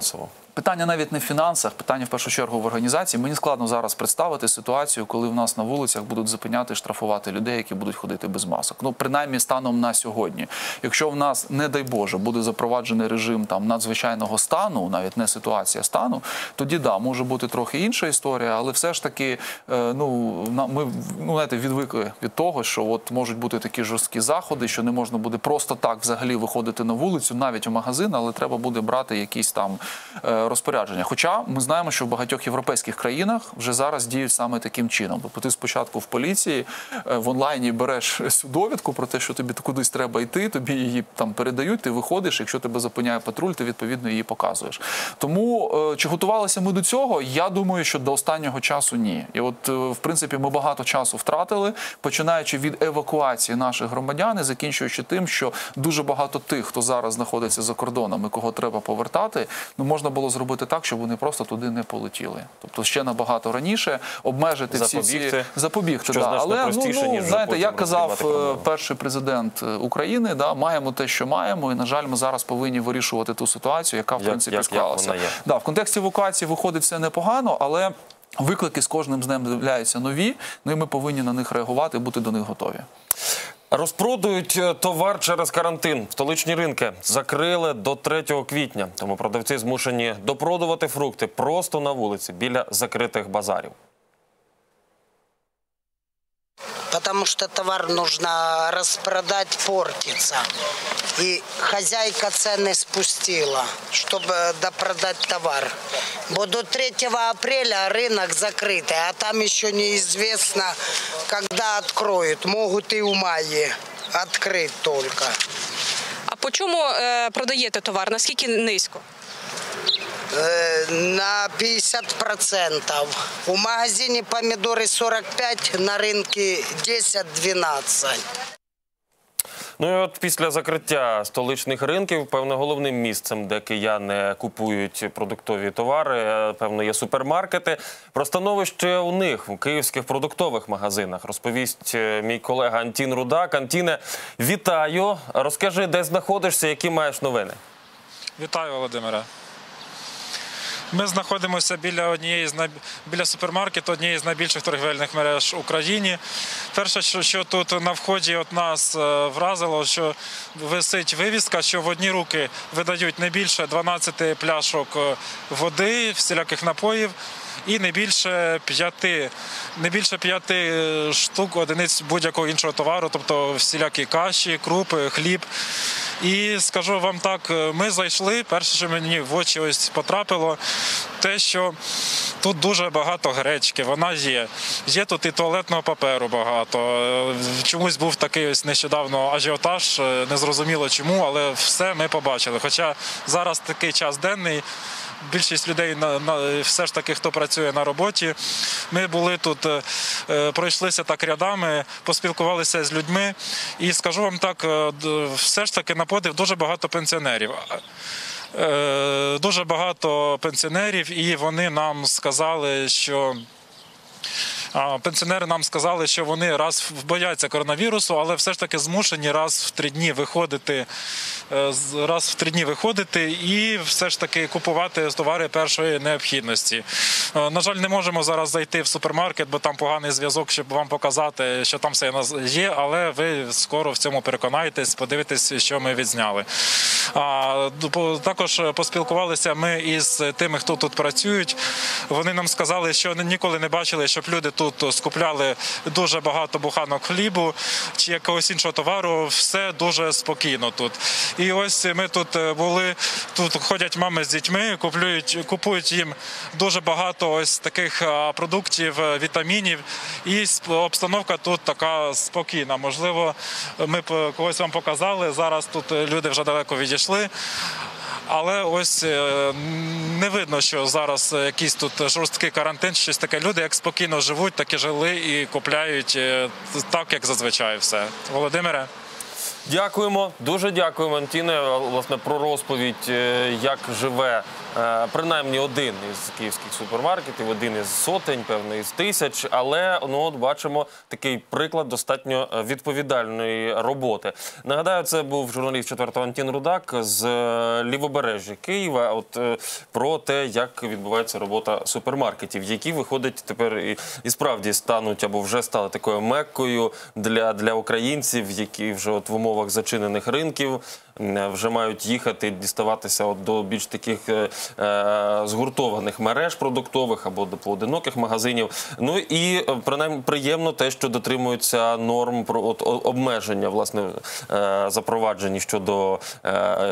Питання навіть не в фінансах, питання в першу чергу в організації. Мені складно зараз представити ситуацію, коли в нас на вулицях будуть зупиняти, штрафувати людей, які будуть ходити без масок. Ну, принаймні, станом на сьогодні. Якщо в нас, не дай Боже, буде запроваджений режим там надзвичайного стану, навіть не ситуація стану, тоді, да, може бути трохи інша історія, але все ж таки, ну, ми, ну, знаєте, відвикли від того, що от можуть бути такі жорсткі заходи, що не можна буде просто так взагалі виходити на вулицю, навіть у магазин, але треба буде брати якісь там розпорядження. Хоча ми знаємо, що в багатьох європейських країнах вже зараз діють саме таким чином. Тобто ти спочатку в поліції в онлайні береш цю довідку про те, що тобі кудись треба йти, тобі її там передають, ти виходиш, якщо тебе зупиняє патруль, ти відповідно її показуєш. Тому чи готувалися ми до цього? Я думаю, що до останнього часу ні. І от, в принципі, ми багато часу втратили, починаючи від евакуації наших громадян і закінчуючи тим, що дуже багато тих, хто зараз знаходиться за кордоном і кого треба повертати, ну, можна було зробити так, щоб вони просто туди не полетіли. Тобто ще набагато раніше обмежити запобігти, всі ці... Запобігти, що да. значно Але, простіше, ну, ніж знаєте, як казав проблему. перший президент України, да, маємо те, що маємо, і, на жаль, ми зараз повинні вирішувати ту ситуацію, яка, в як, принципі, як, склалася. як вона є. Да, в контексті евакуації виходить все непогано, але виклики з кожним днем з'являються нові, ну і ми повинні на них реагувати і бути до них готові. Розпродають товар через карантин. Столичні ринки закрили до третього квітня, тому продавці змушені допродувати фрукти просто на вулиці, біля закритих базарів. Потому что товар нужно распродать, портится. И хозяйка цены спустила, чтобы допродать товар. Бо до третьего апреля рынок закрытый, а там еще неизвестно, когда откроют. Могут и в мае открыть только. А по чому е, продаєте товар? Наскільки низько? На пятьдесят процентов. У магазине помидоры сорок пять, на рынке десять-двенадцать. Ну і от після закриття столичних ринків, певно, головним місцем, де кияни купують продуктові товари, певно, є супермаркети. Про становище у них, у київських продуктових магазинах, розповість мій колега Антін Рудак. Антіне, вітаю. Розкажи, де знаходишся, які маєш новини? Вітаю, Володимире. Ми знаходимося біля однієї з біля супермаркету однієї з найбільших торгівельних мереж в Україні. Перше, що, що тут на вході от нас вразило, що висить вивіска, що в одні руки видають не більше дванадцяти пляшок води, всіляких напоїв, і не більше п'яти, не більше п'яти штук одиниць будь-якого іншого товару, тобто всілякі каші, крупи, хліб. І скажу вам так, ми зайшли, перше, що мені в очі ось потрапило, те, що тут дуже багато гречки, вона є. Є тут і туалетного паперу багато. Чомусь був такий ось нещодавно ажіотаж, незрозуміло чому, але все ми побачили. Хоча зараз такий час денний, більшість людей, на, на, все ж таки, хто працює на роботі. Ми були тут, е, пройшлися так рядами, поспілкувалися з людьми. І скажу вам так, все ж таки на подив дуже багато пенсіонерів. Е, дуже багато пенсіонерів, і вони нам сказали, що... Пенсіонери нам сказали, що вони раз бояться коронавірусу, але все ж таки змушені раз в три дні виходити, раз в три дні виходити і все ж таки купувати товари першої необхідності. На жаль, не можемо зараз зайти в супермаркет, бо там поганий зв'язок, щоб вам показати, що там все є, але ви скоро в цьому переконаєтесь, подивитесь, що ми відзняли. А, також поспілкувалися ми із тими, хто тут працюють. Вони нам сказали, що ніколи не бачили, щоб люди тут скупляли дуже багато буханок хлібу чи якогось іншого товару. Все дуже спокійно тут. І ось ми тут були, тут ходять мами з дітьми, купують, купують їм дуже багато ось таких продуктів, вітамінів. І обстановка тут така спокійна. Можливо, ми когось вам показали, зараз тут люди вже далеко відійшли. Але ось не видно, що зараз якийсь тут жорсткий карантин, щось таке. Люди як спокійно живуть, так і жили і купляють так, як зазвичай все. Володимире? Дякуємо, дуже дякуємо, Антіне, власне, про розповідь, як живе е, принаймні один із київських супермаркетів, один із сотень, певно, із тисяч, але ну, от бачимо такий приклад достатньо відповідальної роботи. Нагадаю, це був журналіст четвертого Антін Рудак з Лівобережжя Києва, от е, про те, як відбувається робота супермаркетів, які, виходить, тепер і, і справді стануть або вже стали такою меккою для, для українців, які вже от в умовах зачинених ринків вже мають їхати, діставатися от до більш таких е, е, згуртованих мереж продуктових або до поодиноких магазинів. Ну і принаймні приємно те, що дотримуються норм про от, обмеження, власне, е, запроваджені щодо е,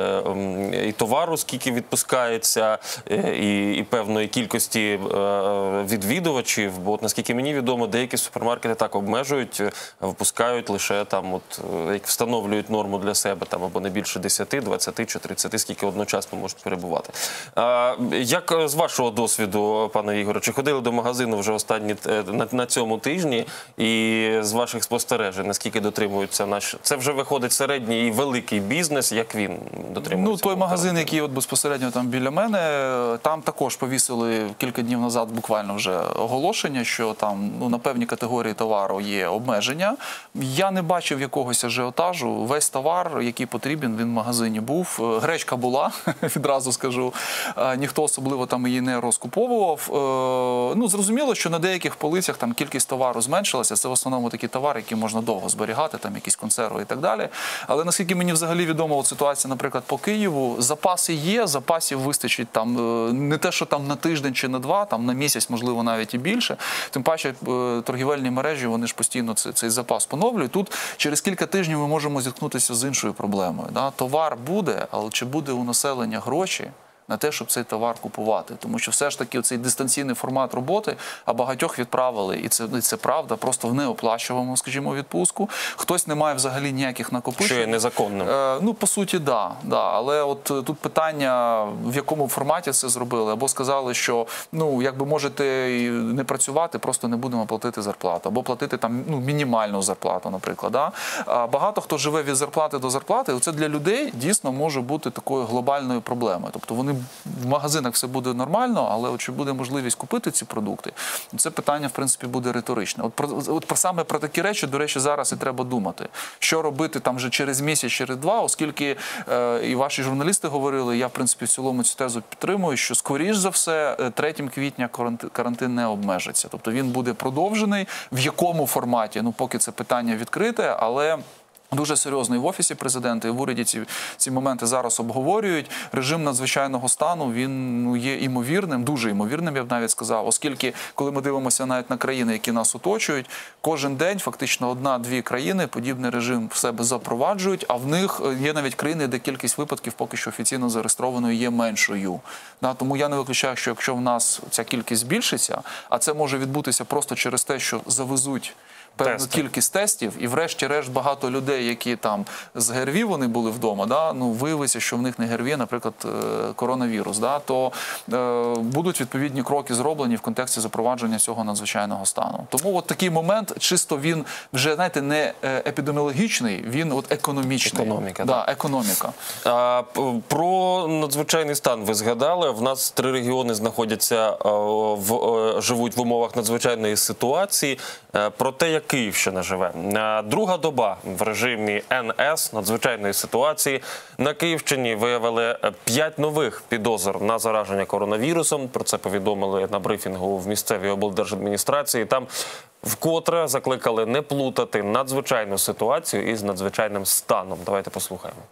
е, і товару, скільки відпускається, е, і, і певної кількості е, відвідувачів, бо от, наскільки мені відомо, деякі супермаркети так обмежують, випускають лише там, от, як встановлюють норму для себе, там або не більше десяти, двадцяти чи тридцяти, скільки одночасно можуть перебувати. А, як з вашого досвіду, пане Ігоре, чи ходили до магазину вже останні на, на цьому тижні, і з ваших спостережень, наскільки дотримуються наші? Це вже виходить середній і великий бізнес, як він дотримується? Ну, той магазин, який от безпосередньо там біля мене, там також повісили кілька днів назад буквально вже оголошення, що там ну, на певні категорії товару є обмеження. Я не бачив якогось ажіотажу. Весь товар, який потрібен, він в магазині був. Гречка була, відразу скажу. Ніхто особливо там її не розкуповував. Ну, зрозуміло, що на деяких полицях там кількість товару зменшилася. Це в основному такі товари, які можна довго зберігати, там якісь консерви і так далі. Але наскільки мені взагалі відомо от ситуація, наприклад, по Києву, запаси є, запасів вистачить там не те, що там на тиждень чи на два, там на місяць, можливо, навіть і більше. Тим паче торгівельні мережі, вони ж постійно цей, цей запас поновлюють. Тут через кілька тижнів ми можемо зіткнутися з іншою проблемою. Да? Товар буде, але чи буде у населення гроші на те, щоб цей товар купувати? Тому що все ж таки цей дистанційний формат роботи, а багатьох відправили, і це, і це правда, просто в неоплачуваному, скажімо, відпустку. Хтось не має взагалі ніяких накопичень. Що є незаконним. Е, ну, по суті, да, да. Але от тут питання, в якому форматі це зробили. Або сказали, що, ну, якби можете не працювати, просто не будемо платити зарплату. Або платити там, ну, мінімальну зарплату, наприклад. Да? А багато хто живе від зарплати до зарплати, і це для людей дійсно може бути такою глобальною проблемою. Тобто вони в магазинах все буде нормально, але от чи буде можливість купити ці продукти, це питання, в принципі, буде риторичне. От, про, от про, саме про такі речі, до речі, зараз і треба думати. Що робити там вже через місяць, через два, оскільки е, і ваші журналісти говорили, я, в принципі, в цілому цю тезу підтримую, що, скоріш за все, третього квітня карантин, карантин не обмежиться. Тобто він буде продовжений. В якому форматі? Ну, поки це питання відкрите, але дуже серйозно і в Офісі Президента, і в уряді ці, ці моменти зараз обговорюють. Режим надзвичайного стану, він ну, є імовірним, дуже імовірним, я б навіть сказав, оскільки, коли ми дивимося навіть на країни, які нас оточують, кожен день фактично одна-дві країни подібний режим в себе запроваджують, а в них є навіть країни, де кількість випадків поки що офіційно зареєстрованою є меншою. Да, тому я не виключаю, що якщо в нас ця кількість збільшиться, а це може відбутися просто через те, що завезуть певну Тести. кількість тестів, і врешті-решт багато людей, які там з ГРВІ вони були вдома, да, ну, виявиться, що в них не ГРВІ, наприклад, коронавірус, да, то е, будуть відповідні кроки зроблені в контексті запровадження цього надзвичайного стану. Тому от такий момент, чисто він вже, знаєте, не епідеміологічний, він от економічний. Економіка, да, так. економіка. А, про надзвичайний стан ви згадали. В нас три регіони знаходяться, в, живуть в умовах надзвичайної ситуації. Про те, як Київщина живе. Друга доба в режимі ен ес, надзвичайної ситуації. На Київщині виявили п'ять нових підозр на зараження коронавірусом. Про це повідомили на брифінгу в місцевій облдержадміністрації. Там вкотре закликали не плутати надзвичайну ситуацію із надзвичайним станом. Давайте послухаємо.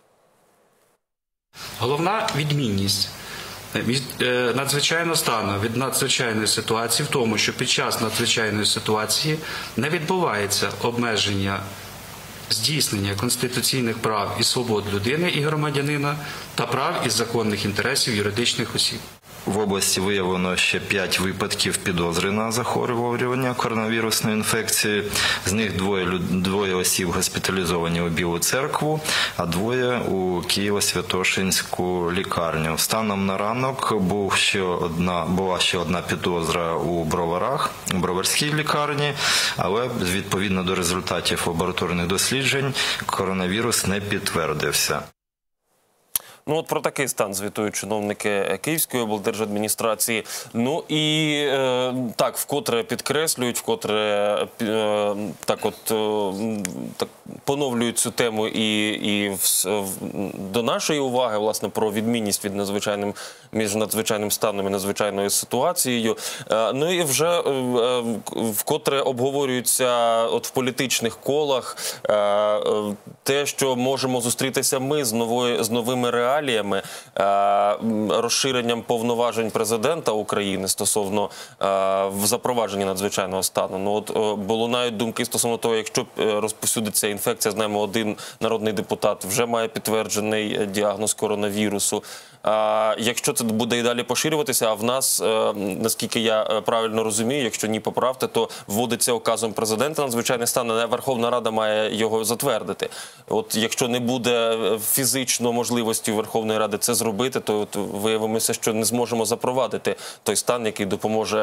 Головна відмінність від е, надзвичайного стану, від надзвичайної ситуації в тому, що під час надзвичайної ситуації не відбувається обмеження здійснення конституційних прав і свобод людини і громадянина та прав і законних інтересів юридичних осіб. В області виявлено ще п'ять випадків підозри на захворювання коронавірусною інфекцією. З них двоє, двоє осіб госпіталізовані у Білу церкву, а двоє у Києво-Святошинську лікарню. Станом на ранок був ще одна, була ще одна підозра у Броварах, у Броварській лікарні, але відповідно до результатів лабораторних досліджень коронавірус не підтвердився. Ну от про такий стан звітують чиновники Київської облдержадміністрації. Ну і е, так, вкотре підкреслюють, вкотре е, так от е, так, поновлюють цю тему і, і в, в, до нашої уваги, власне, про відмінність від надзвичайним, між надзвичайним станом і надзвичайною ситуацією. Е, ну і вже е, е, вкотре обговорюється от в політичних колах е, е, те, що можемо зустрітися ми з, нової, з новими реаліями, е, розширенням повноважень президента України стосовно е, запровадження надзвичайного стану. Ну от е, було навіть думки стосовно того, якщо розповсюдиться інфекція, знаємо, один народний депутат вже має підтверджений діагноз коронавірусу. А якщо це буде і далі поширюватися, а в нас, наскільки я правильно розумію, якщо ні, поправте, то вводиться указом президента надзвичайний стан, а Верховна Рада має його затвердити. От якщо не буде фізично можливості Верховної Ради це зробити, то от виявимося, що не зможемо запровадити той стан, який допоможе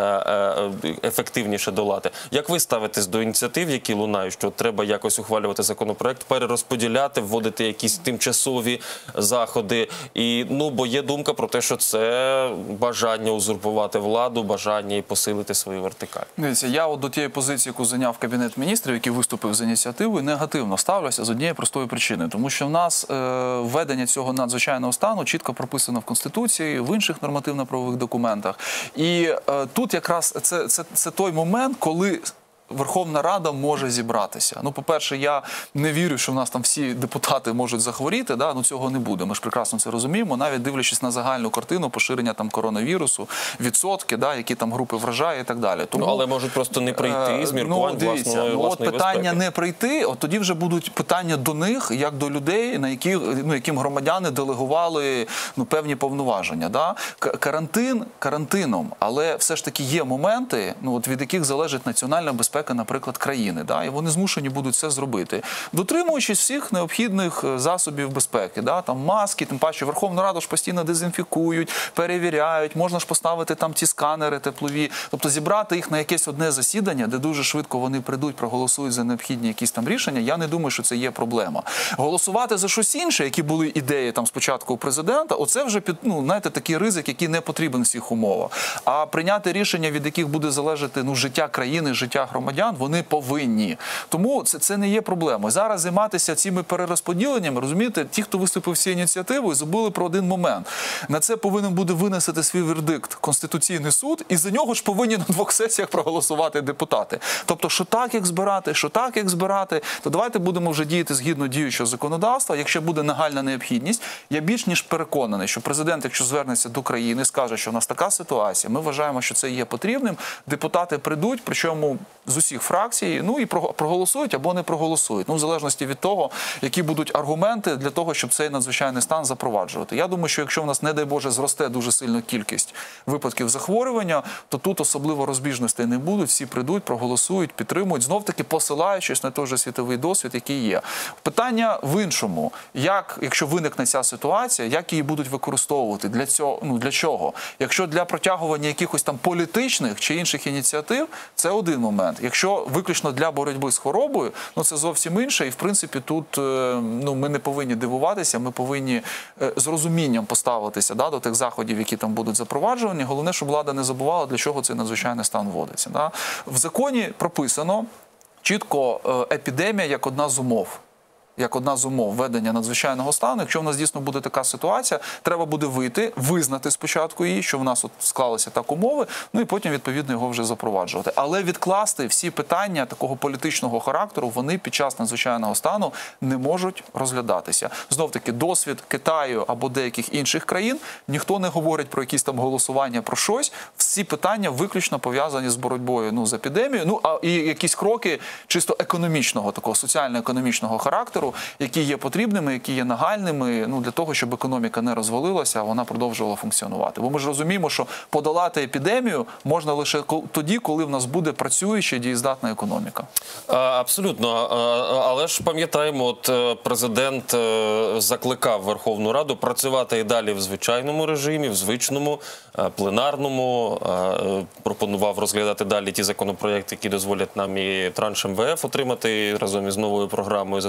ефективніше долати. Як ви ставитесь до ініціатив, які лунають, що треба якось ухвалювати законопроект, перерозподіляти, вводити якісь тимчасові заходи? І ну, бо є думка про те, що це бажання узурпувати владу, бажання і посилити свою вертикаль. Дивіться, я от до тієї позиції, яку зайняв Кабінет міністрів, який виступив з ініціативою, негативно ставлюся з однієї простої причини. Тому що в нас е, введення цього надзвичайного стану чітко прописано в Конституції, в інших нормативно-правових документах. І е, тут якраз це, це, це той момент, коли Верховна Рада може зібратися. Ну, по-перше, я не вірю, що в нас там всі депутати можуть захворіти, да? Ну, цього не буде. Ми ж прекрасно це розуміємо, навіть дивлячись на загальну картину поширення там коронавірусу, відсотки, да? Які там групи вражає і так далі. Тому, ну, але можуть просто не прийти з міркувань ну, дивіться, власної, ну, власної от питання безпеки. не прийти, от тоді вже будуть питання до них, як до людей, на які, ну, яким громадяни делегували ну, певні повноваження. Да? Карантин карантином, але все ж таки є моменти, ну, от від яких залежить національна безпека, наприклад, країни, да, і вони змушені будуть це зробити, дотримуючись всіх необхідних засобів безпеки, да, там маски, тим паче Верховну Раду ж постійно дезінфікують, перевіряють, можна ж поставити там ті сканери теплові, тобто зібрати їх на якесь одне засідання, де дуже швидко вони прийдуть, проголосують за необхідні якісь там рішення, я не думаю, що це є проблема. Голосувати за щось інше, які були ідеї там спочатку у президента, оце вже під, ну, знаєте, такий ризик, який не потрібен в всіх умовах. А прийняти рішення, від яких буде залежати ну, життя країни, життя громадян, вони повинні. Тому це, це не є проблемою. Зараз займатися цими перерозподіленнями, розумієте, ті, хто виступив з ініціативою, забули про один момент. На це повинен буде винести свій вердикт Конституційний суд, і за нього ж повинні на двох сесіях проголосувати депутати. Тобто, що так, як збирати, що так, як збирати, то давайте будемо вже діяти згідно діючого законодавства. Якщо буде нагальна необхідність, я більш ніж переконаний, що президент, якщо звернеться до країни, скаже, що у нас така ситуація, ми вважаємо, що це є потрібним, депутати прийдуть, причому з усіх фракцій, ну і проголосують або не проголосують. Ну, в залежності від того, які будуть аргументи для того, щоб цей надзвичайний стан запроваджувати. Я думаю, що якщо в нас, не дай Боже, зросте дуже сильно кількість випадків захворювання, то тут особливо розбіжностей не будуть, всі прийдуть, проголосують, підтримують, знов-таки посилаючись на той же світовий досвід, який є. Питання в іншому. Як, якщо виникне ця ситуація, як її будуть використовувати? Для цього, ну, для чого? Якщо для протягування якихось там політичних чи інших ініціатив, це один момент. Якщо виключно для боротьби з хворобою, ну це зовсім інше. І, в принципі, тут ну, ми не повинні дивуватися, ми повинні з розумінням поставитися да, до тих заходів, які там будуть запроваджувані. Головне, щоб влада не забувала, для чого цей надзвичайний стан вводиться. Да. В законі прописано чітко епідемія як одна з умов. Як одна з умов введення надзвичайного стану. Якщо в нас дійсно буде така ситуація, треба буде вийти, визнати спочатку її, що в нас от склалися так умови, ну і потім, відповідно, його вже запроваджувати. Але відкласти всі питання такого політичного характеру, вони під час надзвичайного стану не можуть розглядатися. Знов-таки, досвід Китаю або деяких інших країн, ніхто не говорить про якісь там голосування, про щось. Всі питання виключно пов'язані з боротьбою ну, з епідемією, ну, а і якісь кроки чисто економічного, такого соціально-економічного характеру, які є потрібними, які є нагальними, ну, для того, щоб економіка не розвалилася, а вона продовжувала функціонувати. Бо ми ж розуміємо, що подолати епідемію можна лише тоді, коли в нас буде працююча, дієздатна економіка. Абсолютно. Але ж пам'ятаємо, от президент закликав Верховну Раду працювати і далі в звичайному режимі, в звичному, пленарному, пропонував розглядати далі ті законопроекти, які дозволять нам і транш ем ве еф отримати разом із новою програмою затвердженою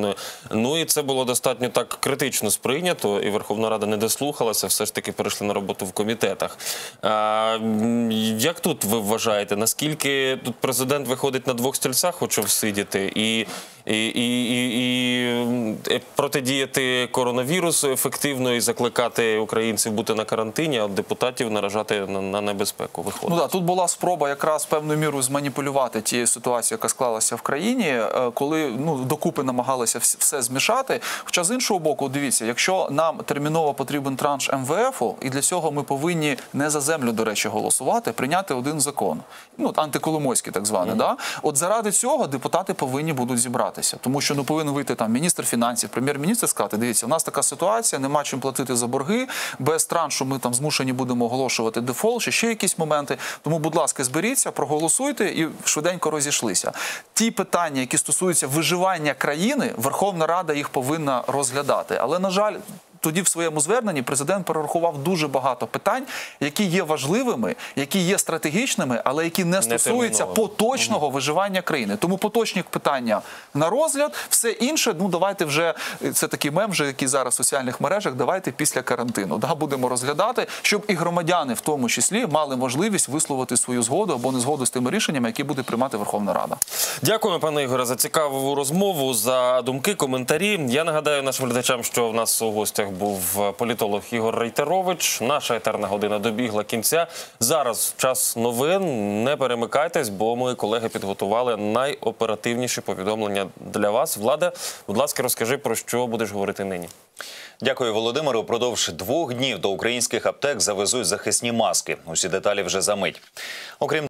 частиною. Ну і це було достатньо так критично сприйнято, і Верховна Рада не дослухалася, все ж таки перейшли на роботу в комітетах. А, як тут ви вважаєте, наскільки тут президент виходить на двох стільцях, хоче всидіти, і, і, і, і, і протидіяти коронавірусу ефективно і закликати українців бути на карантині, а депутатів наражати на, на небезпеку виходить? Ну, да, тут була спроба якраз певною мірою зманіпулювати тією ситуацією, яка склалася в країні, коли ну, докупи намагалися все змішати. Хоча з іншого боку, дивіться, якщо нам терміново потрібен транш ем ве ефу, і для цього ми повинні не за землю, до речі, голосувати, прийняти один закон, ну, антиколомойський так званий, mm-hmm. да? От заради цього депутати повинні будуть зібратися, тому що ну, повинен вийти там міністр фінансів, прем'єр-міністр сказати, дивіться, у нас така ситуація, нема чим платити за борги, без траншу ми там змушені будемо оголошувати дефолт, чи ще якісь моменти, тому, будь ласка, зберіться, проголосуйте і швиденько розійшлися. Ті питання, які стосуються виживання країни, Верховна Рада їх повинна розглядати. Але, на жаль, тоді в своєму зверненні президент перерахував дуже багато питань, які є важливими, які є стратегічними, але які не стосуються поточного угу. виживання країни. Тому поточні питання на розгляд, все інше, ну давайте вже, це такий мем, вже, який зараз в соціальних мережах, давайте після карантину. Да, будемо розглядати, щоб і громадяни в тому числі мали можливість висловити свою згоду або не згоду з тими рішеннями, які буде приймати Верховна Рада. Дякуємо, пане Ігоре, за цікаву розмову, за думки, коментарі. Я нагадаю нашим глядачам, що в нас у гостях був політолог Ігор Рейтерович. Наша етерна година добігла кінця. Зараз час новин. Не перемикайтесь, бо мої колеги підготували найоперативніші повідомлення для вас. Влада, будь ласка, розкажи, про що будеш говорити нині. Дякую, Володимиру. Упродовж двох днів до українських аптек завезуть захисні маски. Усі деталі вже за мить. Окрім